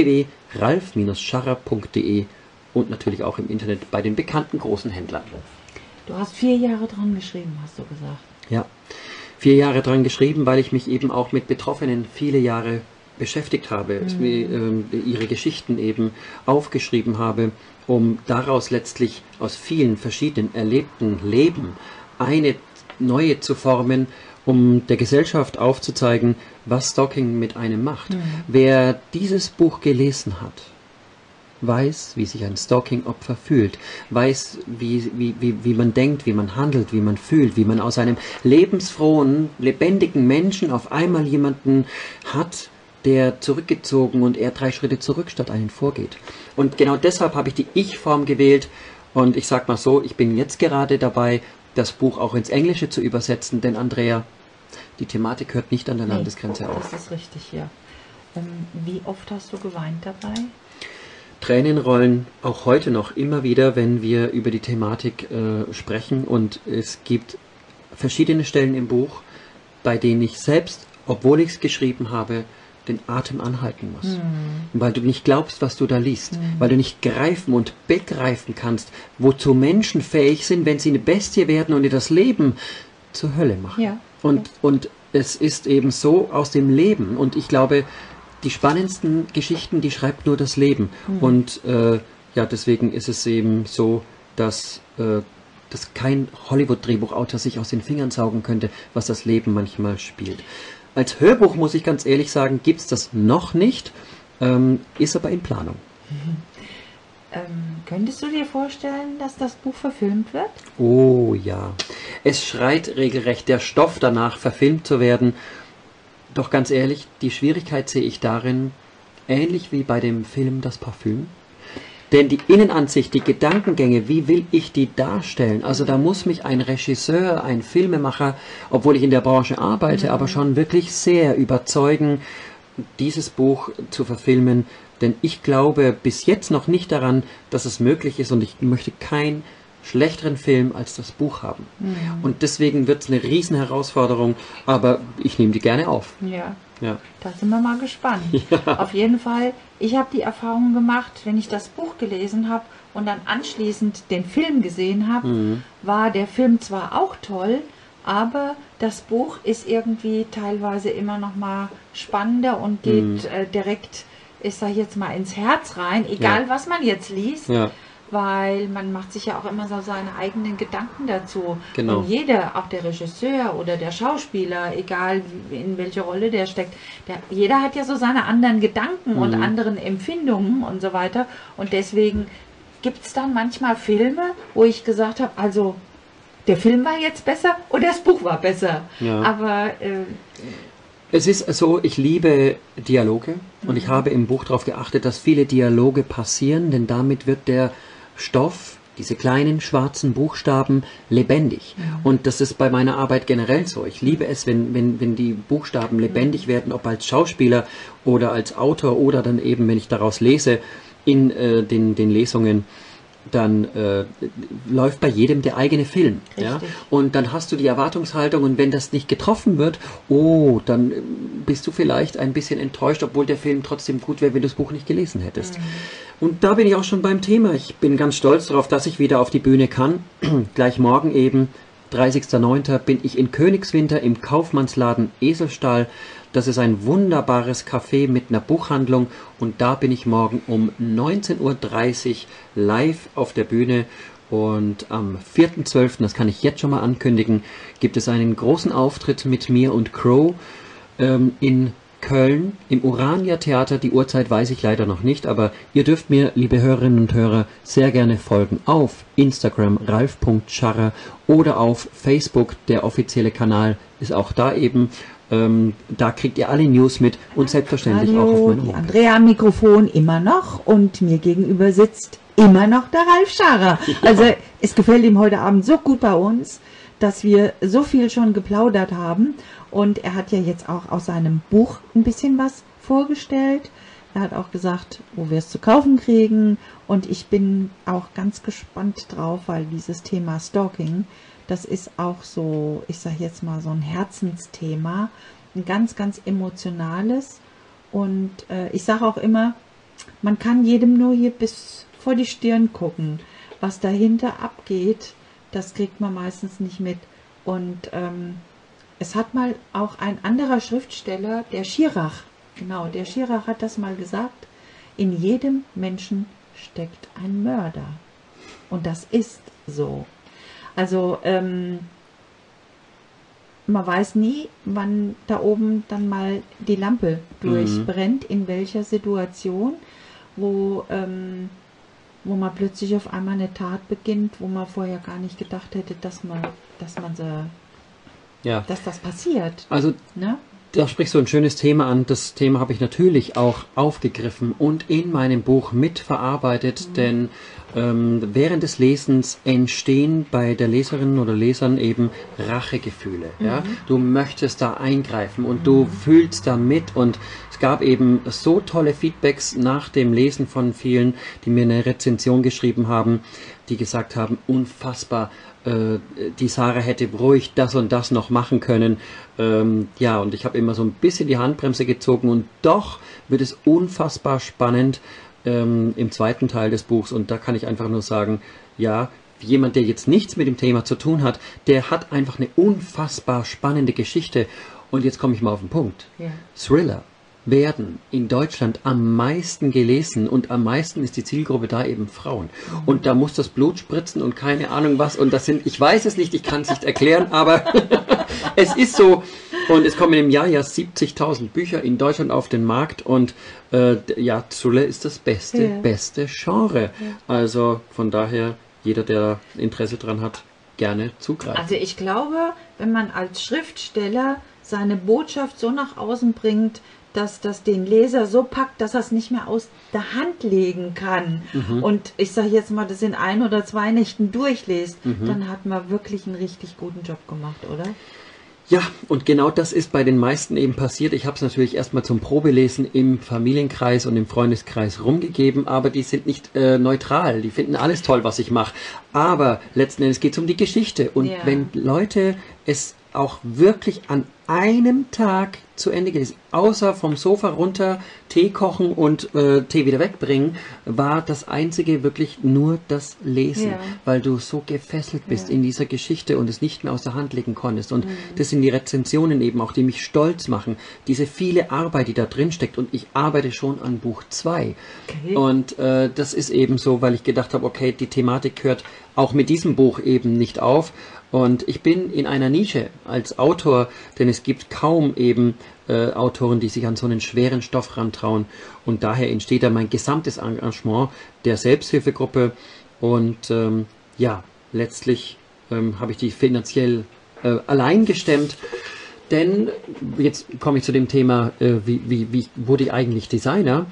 www.ralf-scharrer.de und natürlich auch im Internet bei den bekannten großen Händlern. Du hast 4 Jahre dran geschrieben, hast du gesagt. Ja. 4 Jahre dran geschrieben, weil ich mich eben auch mit Betroffenen viele Jahre beschäftigt habe, ihre Geschichten eben aufgeschrieben habe, um daraus letztlich aus vielen verschiedenen erlebten Leben eine neue zu formen, um der Gesellschaft aufzuzeigen, was Stalking mit einem macht. Wer dieses Buch gelesen hat, weiß, wie sich ein Stalking-Opfer fühlt, weiß, wie man denkt, wie man handelt, wie man fühlt, wie man aus einem lebensfrohen, lebendigen Menschen auf einmal jemanden hat, der zurückgezogen und eher 3 Schritte zurück statt einen vorgeht. Und genau deshalb habe ich die Ich-Form gewählt und ich sage mal so, ich bin jetzt gerade dabei, das Buch auch ins Englische zu übersetzen, denn Andrea, die Thematik hört nicht an der Landesgrenze auf. Das ist richtig, ja. Wie oft hast du geweint dabei? Tränen rollen auch heute noch immer wieder, wenn wir über die Thematik sprechen, und es gibt verschiedene Stellen im Buch, bei denen ich selbst, obwohl ich es geschrieben habe, den Atem anhalten muss. Weil du nicht glaubst, was du da liest, weil du nicht greifen und begreifen kannst, wozu Menschen fähig sind, wenn sie eine Bestie werden und ihr das Leben zur Hölle machen. Ja. Und es ist eben so aus dem Leben, und ich glaube, die spannendsten Geschichten, die schreibt nur das Leben. Und ja, deswegen ist es eben so, dass kein Hollywood-Drehbuchautor sich aus den Fingern saugen könnte, was das Leben manchmal spielt. Als Hörbuch, muss ich ganz ehrlich sagen, gibt es das noch nicht, ist aber in Planung. Könntest du dir vorstellen, dass das Buch verfilmt wird? Oh ja, es schreit regelrecht der Stoff danach, verfilmt zu werden. Doch ganz ehrlich, die Schwierigkeit sehe ich darin, ähnlich wie bei dem Film Das Parfüm. Denn die Innenansicht, die Gedankengänge, wie will ich die darstellen? Also da muss mich ein Regisseur, ein Filmemacher, obwohl ich in der Branche arbeite, aber schon wirklich sehr überzeugen, dieses Buch zu verfilmen. Denn ich glaube bis jetzt noch nicht daran, dass es möglich ist, und ich möchte keinen schlechteren Film als das Buch haben. Und deswegen wird es eine riesen Herausforderung, aber ich nehme die gerne auf. Ja. Ja. Da sind wir mal gespannt. Ja. Auf jeden Fall, ich habe die Erfahrung gemacht, wenn ich das Buch gelesen habe und dann anschließend den Film gesehen habe, war der Film zwar auch toll, aber das Buch ist irgendwie teilweise immer noch mal spannender und geht direkt, ich sage jetzt mal, ins Herz rein, egal was man jetzt liest. Ja. Weil man macht sich ja auch immer so seine eigenen Gedanken dazu. Genau. Und jeder, auch der Regisseur oder der Schauspieler, egal in welche Rolle der steckt, jeder hat ja so seine anderen Gedanken und anderen Empfindungen und so weiter. Und deswegen gibt es dann manchmal Filme, wo ich gesagt habe, also der Film war jetzt besser oder das Buch war besser. Ja. Aber es ist so, ich liebe Dialoge und ich habe im Buch darauf geachtet, dass viele Dialoge passieren, denn damit wird der Stoff, diese kleinen schwarzen Buchstaben, lebendig. Und das ist bei meiner Arbeit generell so. Ich liebe es, wenn die Buchstaben lebendig werden, ob als Schauspieler oder als Autor oder dann eben, wenn ich daraus lese, in den Lesungen. Dann läuft bei jedem der eigene Film. Ja? Und dann hast du die Erwartungshaltung, und wenn das nicht getroffen wird, dann bist du vielleicht ein bisschen enttäuscht, obwohl der Film trotzdem gut wäre, wenn du das Buch nicht gelesen hättest. Und da bin ich auch schon beim Thema. Ich bin ganz stolz darauf, dass ich wieder auf die Bühne kann. Gleich morgen eben, 30.09. bin ich in Königswinter im Kaufmannsladen Eselstahl. Das ist ein wunderbares Café mit einer Buchhandlung, und da bin ich morgen um 19:30 Uhr live auf der Bühne, Und am 4.12., das kann ich jetzt schon mal ankündigen, gibt es einen großen Auftritt mit mir und Crow in Köln im Urania Theater. Die Uhrzeit weiß ich leider noch nicht, aber ihr dürft mir, liebe Hörerinnen und Hörer, sehr gerne folgen auf Instagram ralf.scharrer oder auf Facebook. Der offizielle Kanal ist auch da eben. Da kriegt ihr alle News mit und selbstverständlich Hallo, auch auf meinem die Homepage. Andrea am Mikrofon immer noch und mir gegenüber sitzt immer noch der Ralf Scharrer. Also es gefällt ihm heute Abend so gut bei uns, dass wir so viel schon geplaudert haben. Und er hat ja jetzt auch aus seinem Buch ein bisschen was vorgestellt. Er hat auch gesagt, wo wir es zu kaufen kriegen. Und ich bin auch ganz gespannt drauf, weil dieses Thema Stalking, das ist auch so, ich sage jetzt mal so ein Herzensthema, ein ganz, ganz emotionales. Und ich sage auch immer, man kann jedem nur hier bis vor die Stirn gucken. Was dahinter abgeht, das kriegt man meistens nicht mit. Und es hat mal auch ein anderer Schriftsteller, der Schirach, genau, der Schirach hat das mal gesagt, in jedem Menschen steckt ein Mörder. Und das ist so. Also man weiß nie, wann da oben dann mal die Lampe durchbrennt, in welcher Situation, wo man plötzlich auf einmal eine Tat beginnt, wo man vorher gar nicht gedacht hätte, dass das passiert. Also Ne? da sprichst du ein schönes Thema an. Das Thema habe ich natürlich auch aufgegriffen und in meinem Buch mitverarbeitet, denn während des Lesens entstehen bei der Leserin oder Lesern eben Rachegefühle. Ja? Du möchtest da eingreifen und du fühlst da mit, und es gab eben so tolle Feedbacks nach dem Lesen von vielen, die mir eine Rezension geschrieben haben, die gesagt haben, unfassbar, die Sarah hätte ruhig das und das noch machen können. Ja, und ich habe immer so ein bisschen die Handbremse gezogen, und doch wird es unfassbar spannend im zweiten Teil des Buchs, und da kann ich einfach nur sagen, ja, jemand, der jetzt nichts mit dem Thema zu tun hat, der hat einfach eine unfassbar spannende Geschichte. Und jetzt komme ich mal auf den Punkt. Ja. Thriller werden in Deutschland am meisten gelesen, und am meisten ist die Zielgruppe da eben Frauen. Und da muss das Blut spritzen und keine Ahnung was, und das sind, ich weiß es nicht, ich kann es nicht erklären, aber es ist so. Und es kommen im Jahr ja 70.000 Bücher in Deutschland auf den Markt, und ja, Thriller ist das beste Genre. Ja. Also von daher, jeder, der Interesse dran hat, gerne zugreifen. Also ich glaube, wenn man als Schriftsteller seine Botschaft so nach außen bringt, dass das den Leser so packt, dass er es nicht mehr aus der Hand legen kann. Und ich sage jetzt mal, das in 1 oder 2 Nächten durchliest, dann hat man wirklich einen richtig guten Job gemacht, oder? Ja, und genau das ist bei den meisten eben passiert. Ich habe es natürlich erstmal zum Probelesen im Familienkreis und im Freundeskreis rumgegeben, aber die sind nicht neutral. Die finden alles toll, was ich mache. Aber letzten Endes geht es um die Geschichte. Und wenn Leute es auch wirklich an einem Tag zu Ende gelesen, außer vom Sofa runter, Tee kochen und Tee wieder wegbringen, war das einzige wirklich nur das Lesen, weil du so gefesselt bist in dieser Geschichte und es nicht mehr aus der Hand legen konntest. Und das sind die Rezensionen eben auch, die mich stolz machen, diese viele Arbeit, die da drin steckt, und ich arbeite schon an Buch 2. Okay. Und das ist eben so, weil ich gedacht habe, okay, die Thematik hört auch mit diesem Buch eben nicht auf. Und ich bin in einer Nische als Autor, denn es gibt kaum eben Autoren, die sich an so einen schweren Stoff rantrauen. Und daher entsteht da mein gesamtes Engagement der Selbsthilfegruppe. Und ja, letztlich habe ich die finanziell allein gestemmt. Denn, jetzt komme ich zu dem Thema, wie wurde ich eigentlich Designer,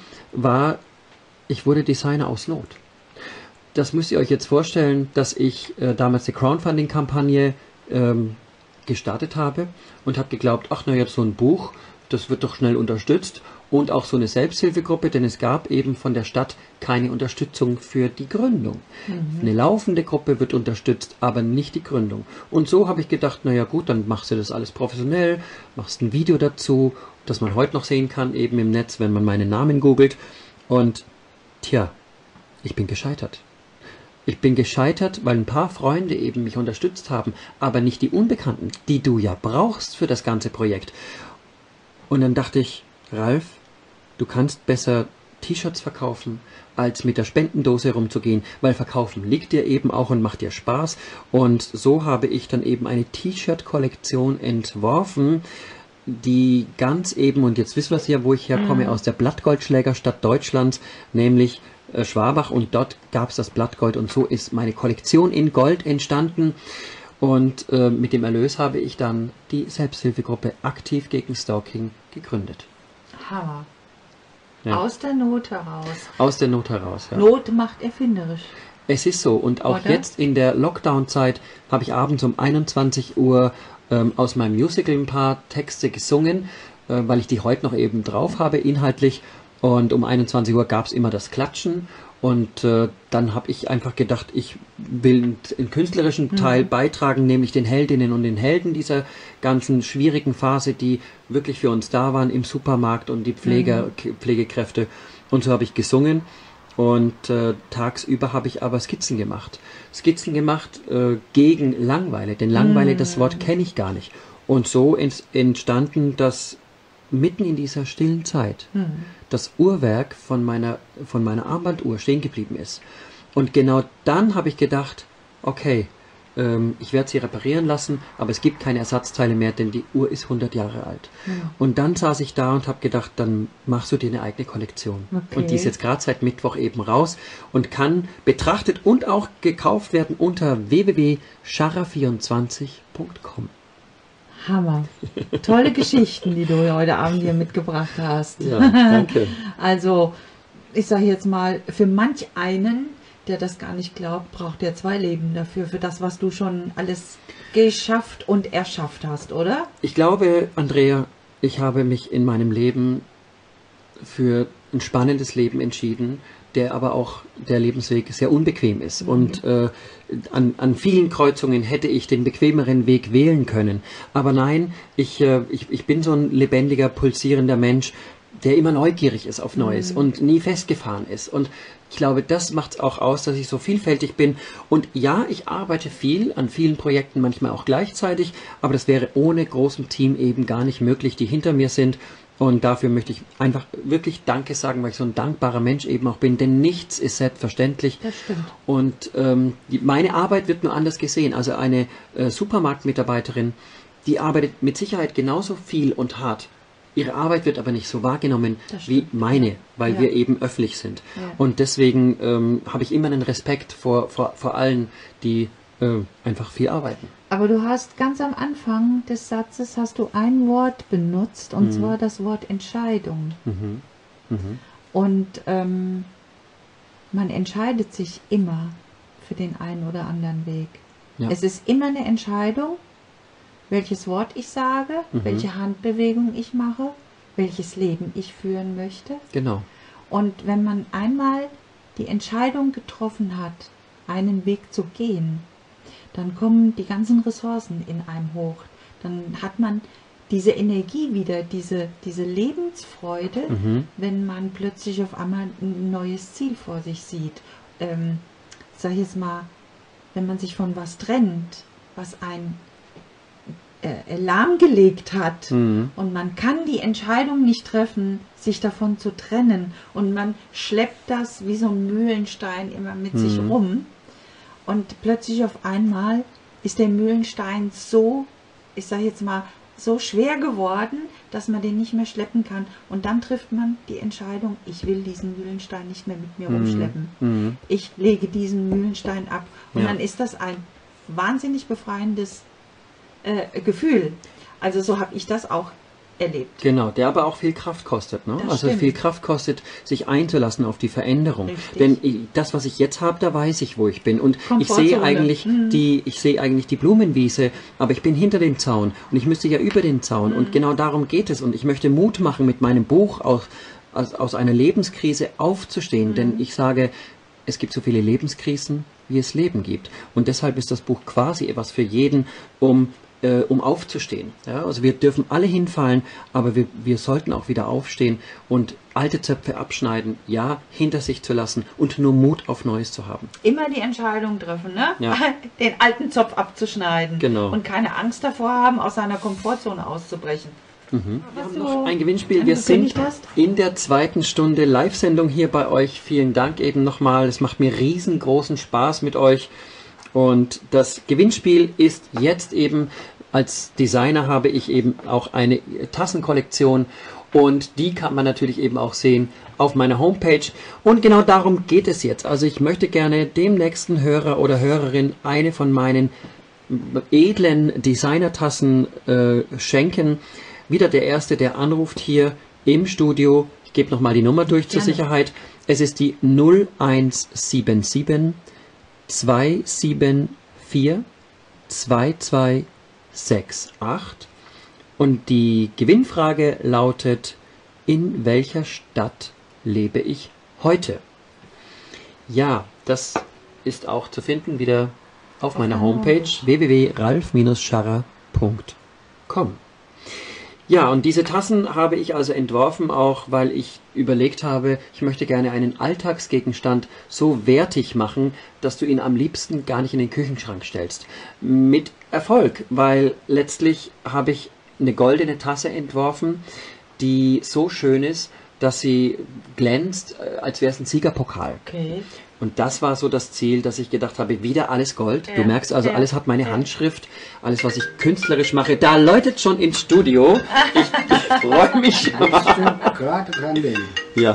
ich wurde Designer aus Not. Das müsst ihr euch jetzt vorstellen, dass ich damals eine Crowdfunding-Kampagne gestartet habe und habe geglaubt, ach na, jetzt so ein Buch, das wird doch schnell unterstützt, und auch so eine Selbsthilfegruppe, denn es gab eben von der Stadt keine Unterstützung für die Gründung. Eine laufende Gruppe wird unterstützt, aber nicht die Gründung. Und so habe ich gedacht, naja gut, dann machst du das alles professionell, machst ein Video dazu, das man heute noch sehen kann, eben im Netz, wenn man meinen Namen googelt. Und tja, ich bin gescheitert. Ich bin gescheitert, weil ein paar Freunde eben mich unterstützt haben, aber nicht die Unbekannten, die du ja brauchst für das ganze Projekt. Und dann dachte ich, Ralf, du kannst besser T-Shirts verkaufen, als mit der Spendendose rumzugehen, weil Verkaufen liegt dir eben auch und macht dir Spaß. Und so habe ich dann eben eine T-Shirt-Kollektion entworfen, die ganz eben, und jetzt wissen wir es ja, wo ich herkomme, aus der Blattgoldschlägerstadt Deutschlands, nämlich Schwabach, und dort gab es das Blattgold, und so ist meine Kollektion in Gold entstanden. Und mit dem Erlös habe ich dann die Selbsthilfegruppe Aktiv gegen Stalking gegründet. Hammer. Ja. Aus der Not heraus. Aus der Not heraus, ja. Not macht erfinderisch. Es ist so, und auch Oder? jetzt in der Lockdown-Zeit habe ich abends um 21 Uhr aus meinem Musical ein paar Texte gesungen, weil ich die heute noch eben drauf habe inhaltlich, und um 21 Uhr gab es immer das Klatschen, und dann habe ich einfach gedacht, ich will einen künstlerischen Teil beitragen, nämlich den Heldinnen und den Helden dieser ganzen schwierigen Phase, die wirklich für uns da waren im Supermarkt, und die Pflegekräfte, und so habe ich gesungen. Und tagsüber habe ich aber Skizzen gemacht. Gegen Langeweile, denn Langeweile, das Wort kenne ich gar nicht. Und so entstanden, dass mitten in dieser stillen Zeit das Uhrwerk von meiner Armbanduhr stehen geblieben ist. Und genau dann habe ich gedacht, okay, ich werde sie reparieren lassen, aber es gibt keine Ersatzteile mehr, denn die Uhr ist 100 Jahre alt. Und dann saß ich da und habe gedacht, dann machst du dir eine eigene Kollektion. Okay. Und die ist jetzt gerade seit Mittwoch eben raus und kann betrachtet und auch gekauft werden unter www.scharra24.com. Hammer. Tolle Geschichten, die du heute Abend hier mitgebracht hast. Ja, danke. Also, ich sage jetzt mal, für manch einen, der das gar nicht glaubt, braucht er 2 Leben dafür, für das, was du schon alles geschafft und erschafft hast, oder? Ich glaube, Andrea, ich habe mich in meinem Leben für ein spannendes Leben entschieden, der aber auch der Lebensweg sehr unbequem ist. Und an vielen Kreuzungen hätte ich den bequemeren Weg wählen können. Aber nein, ich bin so ein lebendiger, pulsierender Mensch, der immer neugierig ist auf Neues und nie festgefahren ist. Und ich glaube, das macht es auch aus, dass ich so vielfältig bin. Und ja, ich arbeite viel an vielen Projekten, manchmal auch gleichzeitig, aber das wäre ohne großem Team eben gar nicht möglich, die hinter mir sind. Und dafür möchte ich einfach wirklich Danke sagen, weil ich so ein dankbarer Mensch eben auch bin, denn nichts ist selbstverständlich. Das stimmt. Und meine Arbeit wird nur anders gesehen. Also eine Supermarktmitarbeiterin, die arbeitet mit Sicherheit genauso viel und hart. Ihre Arbeit wird aber nicht so wahrgenommen wie meine, weil wir eben öffentlich sind. Ja. Und deswegen habe ich immer einen Respekt vor allen, die einfach viel arbeiten. Aber du hast ganz am Anfang des Satzes hast du ein Wort benutzt, und zwar das Wort Entscheidung. Und man entscheidet sich immer für den einen oder anderen Weg. Ja. Es ist immer eine Entscheidung, welches Wort ich sage, welche Handbewegung ich mache, welches Leben ich führen möchte. Genau. Und wenn man einmal die Entscheidung getroffen hat, einen Weg zu gehen, dann kommen die ganzen Ressourcen in einem hoch. Dann hat man diese Energie wieder, diese Lebensfreude, wenn man plötzlich auf einmal ein neues Ziel vor sich sieht. Sag ich jetzt mal, wenn man sich von was trennt, was einen lahmgelegt hat, und man kann die Entscheidung nicht treffen, sich davon zu trennen, und man schleppt das wie so ein Mühlenstein immer mit sich rum, und plötzlich auf einmal ist der Mühlenstein so, ich sage jetzt mal, so schwer geworden, dass man den nicht mehr schleppen kann, und dann trifft man die Entscheidung, ich will diesen Mühlenstein nicht mehr mit mir rumschleppen. Ich lege diesen Mühlenstein ab, und dann ist das ein wahnsinnig befreiendes Gefühl. Also so habe ich das auch erlebt. Genau, der aber auch viel Kraft kostet. Ne? Das Also stimmt. viel Kraft kostet, sich einzulassen auf die Veränderung. Richtig. Denn das, was ich jetzt habe, da weiß ich, wo ich bin. Und ich sehe Komfortzone. eigentlich die Blumenwiese, aber ich bin hinter dem Zaun und ich müsste ja über den Zaun. Und genau darum geht es. Und ich möchte Mut machen, mit meinem Buch aus einer Lebenskrise aufzustehen. Denn ich sage, es gibt so viele Lebenskrisen, wie es Leben gibt. Und deshalb ist das Buch quasi etwas für jeden, um aufzustehen. Ja, also wir dürfen alle hinfallen, aber wir sollten auch wieder aufstehen und alte Zöpfe abschneiden, ja, hinter sich zu lassen und nur Mut auf Neues zu haben. Immer die Entscheidung treffen, ne? Ja. Den alten Zopf abzuschneiden. Genau. Und keine Angst davor haben, aus seiner Komfortzone auszubrechen. Wir haben noch ein Gewinnspiel. Wir sind in der zweiten Stunde Live-Sendung hier bei euch. Vielen Dank eben nochmal. Es macht mir riesengroßen Spaß mit euch. Und das Gewinnspiel ist jetzt eben, als Designer habe ich eben auch eine Tassenkollektion. Und die kann man natürlich eben auch sehen auf meiner Homepage. Und genau darum geht es jetzt. Also ich möchte gerne dem nächsten Hörer oder Hörerin eine von meinen edlen Designertassen schenken. Wieder der Erste, der anruft hier im Studio. Ich gebe nochmal die Nummer durch zur Sicherheit. Es ist die 0177 274 2268. Und die Gewinnfrage lautet: In welcher Stadt lebe ich heute? Ja, das ist auch zu finden wieder auf meiner Homepage www.ralf-scharrer.com. Ja, und diese Tassen habe ich also entworfen, auch weil ich überlegt habe, ich möchte gerne einen Alltagsgegenstand so wertig machen, dass du ihn am liebsten gar nicht in den Küchenschrank stellst. Mit Erfolg, weil letztlich habe ich eine goldene Tasse entworfen, die so schön ist, dass sie glänzt, als wäre es ein Siegerpokal. Okay. Und das war so das Ziel, dass ich gedacht habe, wieder alles Gold. Du merkst also, alles hat meine Handschrift, alles, was ich künstlerisch mache. Da läutet schon ins Studio. Ich freue mich schon. Gerade dran denken. Ja.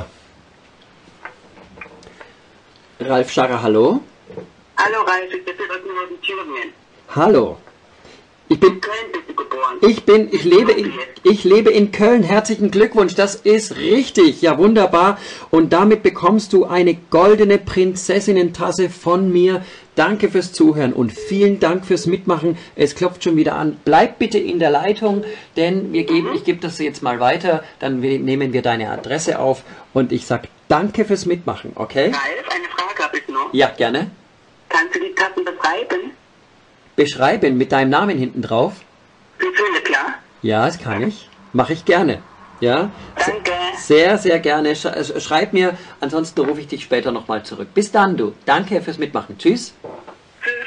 Ralf Scharrer, hallo. Hallo Ralf, ich bin aus Thüringen. Hallo. Ich bin, Köln bist du geboren. ich lebe in Köln. Herzlichen Glückwunsch, das ist richtig. Ja, wunderbar. Und damit bekommst du eine goldene Prinzessinnen-Tasse von mir. Danke fürs Zuhören und vielen Dank fürs Mitmachen. Es klopft schon wieder an. Bleib bitte in der Leitung, denn ich gebe das jetzt mal weiter. Dann nehmen wir deine Adresse auf und ich sage danke fürs Mitmachen, okay? Ralf, eine Frage habe ich noch. Ja, gerne. Kannst du die Tassen beschreiben? Beschreiben mit deinem Namen hinten drauf. Wie Philipp, ja? Ja, das kann ich. Mache ich gerne. Ja. Danke. Sehr, sehr gerne. Schreib mir, ansonsten rufe ich dich später nochmal zurück. Bis dann, du. Danke fürs Mitmachen. Tschüss. Tschüss.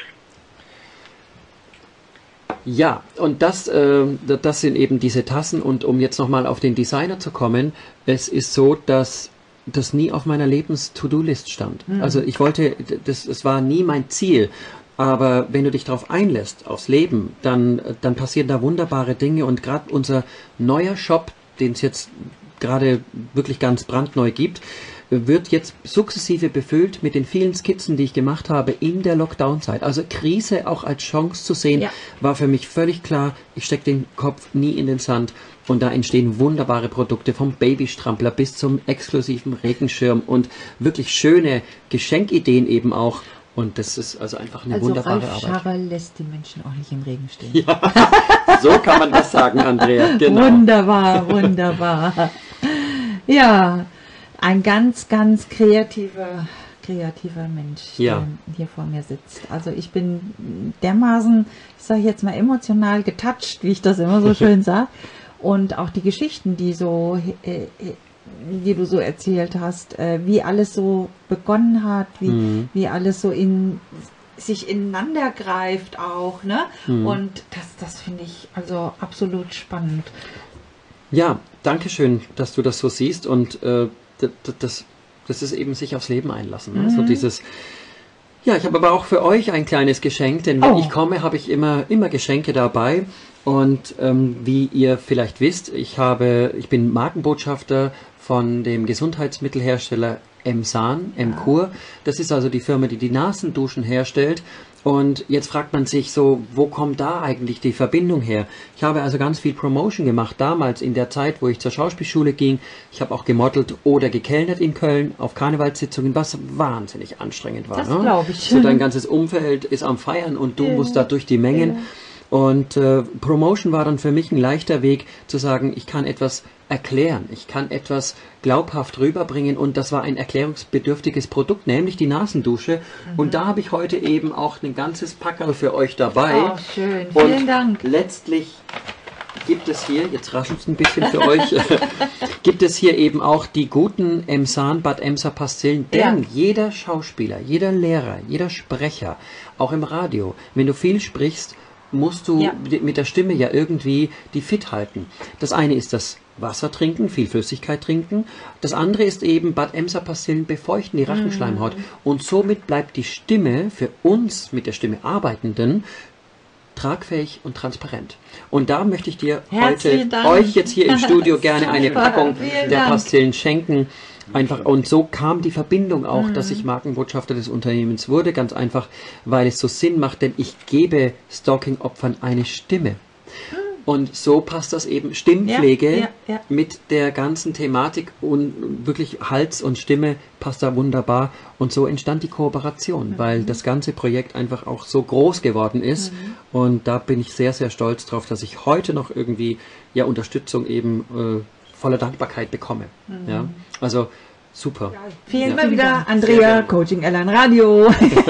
Ja, und das sind eben diese Tassen. Und um jetzt nochmal auf den Designer zu kommen, es ist so, dass das nie auf meiner Lebens-To-Do-List stand. Also ich wollte, es war nie mein Ziel. Aber wenn du dich darauf einlässt, aufs Leben, dann passieren da wunderbare Dinge. Und gerade unser neuer Shop, den es jetzt gerade wirklich ganz brandneu gibt, wird jetzt sukzessive befüllt mit den vielen Skizzen, die ich gemacht habe in der Lockdown-Zeit. Also Krise auch als Chance zu sehen, war für mich völlig klar. Ich stecke den Kopf nie in den Sand. Und da entstehen wunderbare Produkte, vom Babystrampler bis zum exklusiven Regenschirm und wirklich schöne Geschenkideen eben auch. Und das ist also einfach eine wunderbare Ralf Arbeit. Scharrer lässt die Menschen auch nicht im Regen stehen. Ja, so kann man das sagen, Andrea. Genau. Wunderbar, wunderbar. Ja, ein ganz, ganz kreativer Mensch, der hier vor mir sitzt. Also ich bin dermaßen, ich sage jetzt mal, emotional getoucht, wie ich das immer so schön sage. Und auch die Geschichten, die du so erzählt hast, wie alles so begonnen hat, wie alles so sich ineinander greift auch, ne? Und das finde ich also absolut spannend. Ja, danke schön, dass du das so siehst und das ist eben sich aufs Leben einlassen. Ne? So dieses. Ja, ich habe aber auch für euch ein kleines Geschenk, denn wenn ich komme, habe ich immer Geschenke dabei. Und wie ihr vielleicht wisst, ich bin Markenbotschafter von dem Gesundheitsmittelhersteller Emsan, Emcure. Das ist also die Firma, die Nasenduschen herstellt. Und jetzt fragt man sich so, wo kommt da eigentlich die Verbindung her? Ich habe also ganz viel Promotion gemacht, damals in der Zeit, wo ich zur Schauspielschule ging. Ich habe auch gemodelt oder gekellnert in Köln auf Karnevalssitzungen, was wahnsinnig anstrengend war. Das glaube ich. So dein ganzes Umfeld ist am Feiern und du musst da durch die Mengen. Und Promotion war dann für mich ein leichter Weg zu sagen, ich kann etwas erklären, ich kann etwas glaubhaft rüberbringen und das war ein erklärungsbedürftiges Produkt, nämlich die Nasendusche. Und da habe ich heute eben auch ein ganzes Packerl für euch dabei. Oh, schön, vielen Dank. Letztlich gibt es hier, jetzt raschelt es ein bisschen für euch, gibt es hier eben auch die guten Emsan Bad Emser Pastillen, denn jeder Schauspieler, jeder Lehrer, jeder Sprecher, auch im Radio, wenn du viel sprichst, musst du mit der Stimme ja irgendwie die fit halten. Das eine ist das Wasser trinken, viel Flüssigkeit trinken. Das andere ist eben Bad Emser-Pastillen befeuchten die Rachenschleimhaut. Und somit bleibt die Stimme für uns mit der Stimme Arbeitenden tragfähig und transparent. Und da möchte ich dir euch jetzt hier im Studio gerne eine Packung der Pastillen schenken. Einfach, und so kam die Verbindung auch, dass ich Markenbotschafter des Unternehmens wurde, ganz einfach, weil es so Sinn macht, denn ich gebe Stalking-Opfern eine Stimme. Und so passt das eben, Stimmpflege mit der ganzen Thematik und wirklich Hals und Stimme passt da wunderbar. Und so entstand die Kooperation, weil das ganze Projekt einfach auch so groß geworden ist. Und da bin ich sehr, sehr stolz drauf, dass ich heute noch irgendwie Unterstützung eben voller Dankbarkeit bekomme. Ja, also super. Vielen Dank wieder, Andrea, Coaching Airline Radio.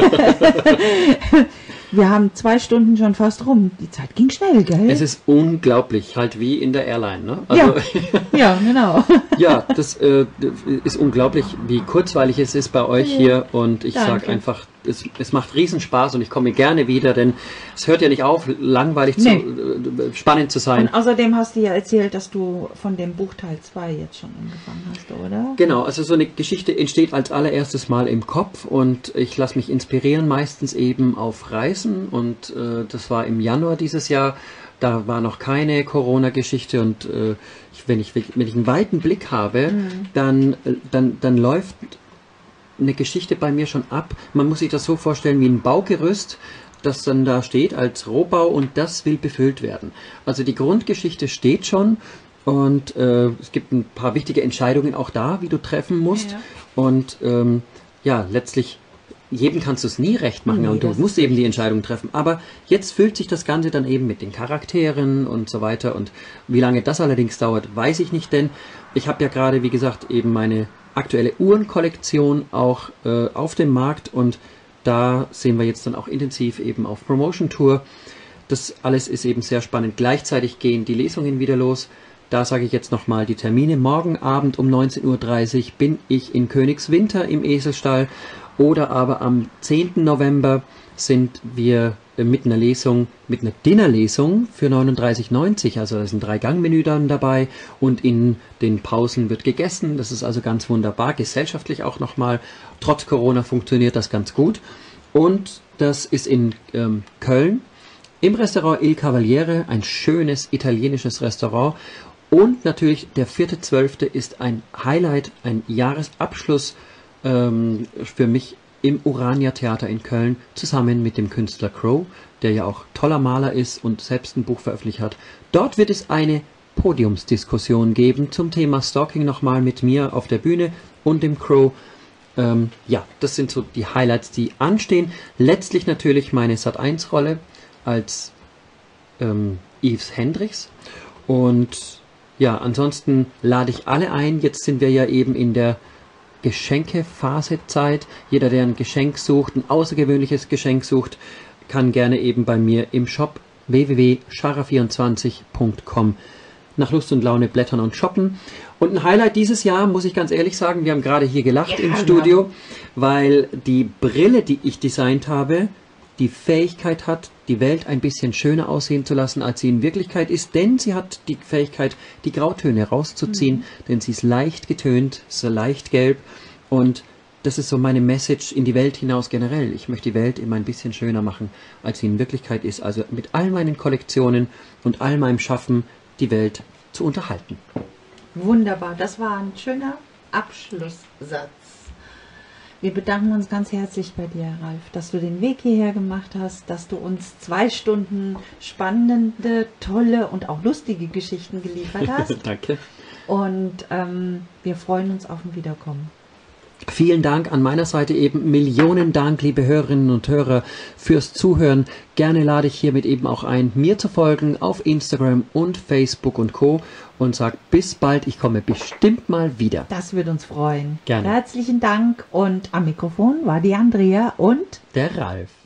Wir haben 2 Stunden schon fast rum. Die Zeit ging schnell, gell? Es ist unglaublich, halt wie in der Airline, ne? Also, ja, genau. Ja, das ist unglaublich, wie kurzweilig es ist bei euch hier. Und ich sage einfach, es macht Riesenspaß und ich komme gerne wieder, denn es hört ja nicht auf, langweilig spannend zu sein. Und außerdem hast du ja erzählt, dass du von dem Buch Teil 2 jetzt schon angefangen hast, oder? Genau, also so eine Geschichte entsteht als allererstes Mal im Kopf und ich lasse mich inspirieren, meistens eben auf Reisen und das war im Januar dieses Jahr. Da war noch keine Corona-Geschichte und wenn ich einen weiten Blick habe, dann läuft eine Geschichte bei mir schon ab. Man muss sich das so vorstellen wie ein Baugerüst, das dann da steht als Rohbau und das will befüllt werden. Also die Grundgeschichte steht schon und es gibt ein paar wichtige Entscheidungen auch da, wie du treffen musst. Und letztlich jedem kannst du es nie recht machen und du musst eben die Entscheidung treffen. Aber jetzt füllt sich das Ganze dann eben mit den Charakteren und so weiter. Und wie lange das allerdings dauert, weiß ich nicht, denn ich habe ja gerade, wie gesagt, eben meine aktuelle Uhrenkollektion auch auf dem Markt und da sehen wir jetzt dann auch intensiv eben auf Promotion Tour. Das alles ist eben sehr spannend. Gleichzeitig gehen die Lesungen wieder los. Da sage ich jetzt nochmal die Termine. Morgen Abend um 19:30 Uhr bin ich in Königswinter im Eselstall. Oder aber am 10. November sind wir mit einer Lesung, mit einer Dinnerlesung für 39,90. Also da ist ein 3-Gang-Menü dann dabei und in den Pausen wird gegessen. Das ist also ganz wunderbar. Gesellschaftlich auch nochmal. Trotz Corona funktioniert das ganz gut. Und das ist in Köln im Restaurant Il Cavaliere, ein schönes italienisches Restaurant. Und natürlich der 4.12. ist ein Highlight, ein Jahresabschluss für mich im Urania Theater in Köln, zusammen mit dem Künstler Crow, der ja auch toller Maler ist und selbst ein Buch veröffentlicht hat. Dort wird es eine Podiumsdiskussion geben zum Thema Stalking nochmal mit mir auf der Bühne und dem Crow. Das sind so die Highlights, die anstehen. Letztlich natürlich meine Sat.1-Rolle als Yves Hendricks. Und ja, ansonsten lade ich alle ein. Jetzt sind wir ja eben in der Geschenkephasezeit. Jeder, der ein Geschenk sucht, ein außergewöhnliches Geschenk sucht, kann gerne eben bei mir im Shop www.schara24.com nach Lust und Laune blättern und shoppen. Und ein Highlight dieses Jahr, muss ich ganz ehrlich sagen, wir haben gerade hier gelacht im Studio, weil die Brille, die ich designt habe, die Fähigkeit hat, die Welt ein bisschen schöner aussehen zu lassen, als sie in Wirklichkeit ist, denn sie hat die Fähigkeit, die Grautöne rauszuziehen, denn sie ist leicht getönt, so leicht gelb und das ist so meine Message in die Welt hinaus generell. Ich möchte die Welt immer ein bisschen schöner machen, als sie in Wirklichkeit ist. Also mit all meinen Kollektionen und all meinem Schaffen die Welt zu unterhalten. Wunderbar, das war ein schöner Abschlusssatz. Wir bedanken uns ganz herzlich bei dir, Ralf, dass du den Weg hierher gemacht hast, dass du uns 2 Stunden spannende, tolle und auch lustige Geschichten geliefert hast. Danke. Und wir freuen uns auf ein Wiederkommen. Vielen Dank an meiner Seite eben. Millionen Dank, liebe Hörerinnen und Hörer, fürs Zuhören. Gerne lade ich hiermit eben auch ein, mir zu folgen auf Instagram und Facebook und Co. Und sage bis bald, ich komme bestimmt mal wieder. Das würde uns freuen. Gerne. Herzlichen Dank und am Mikrofon war die Andrea und der Ralf.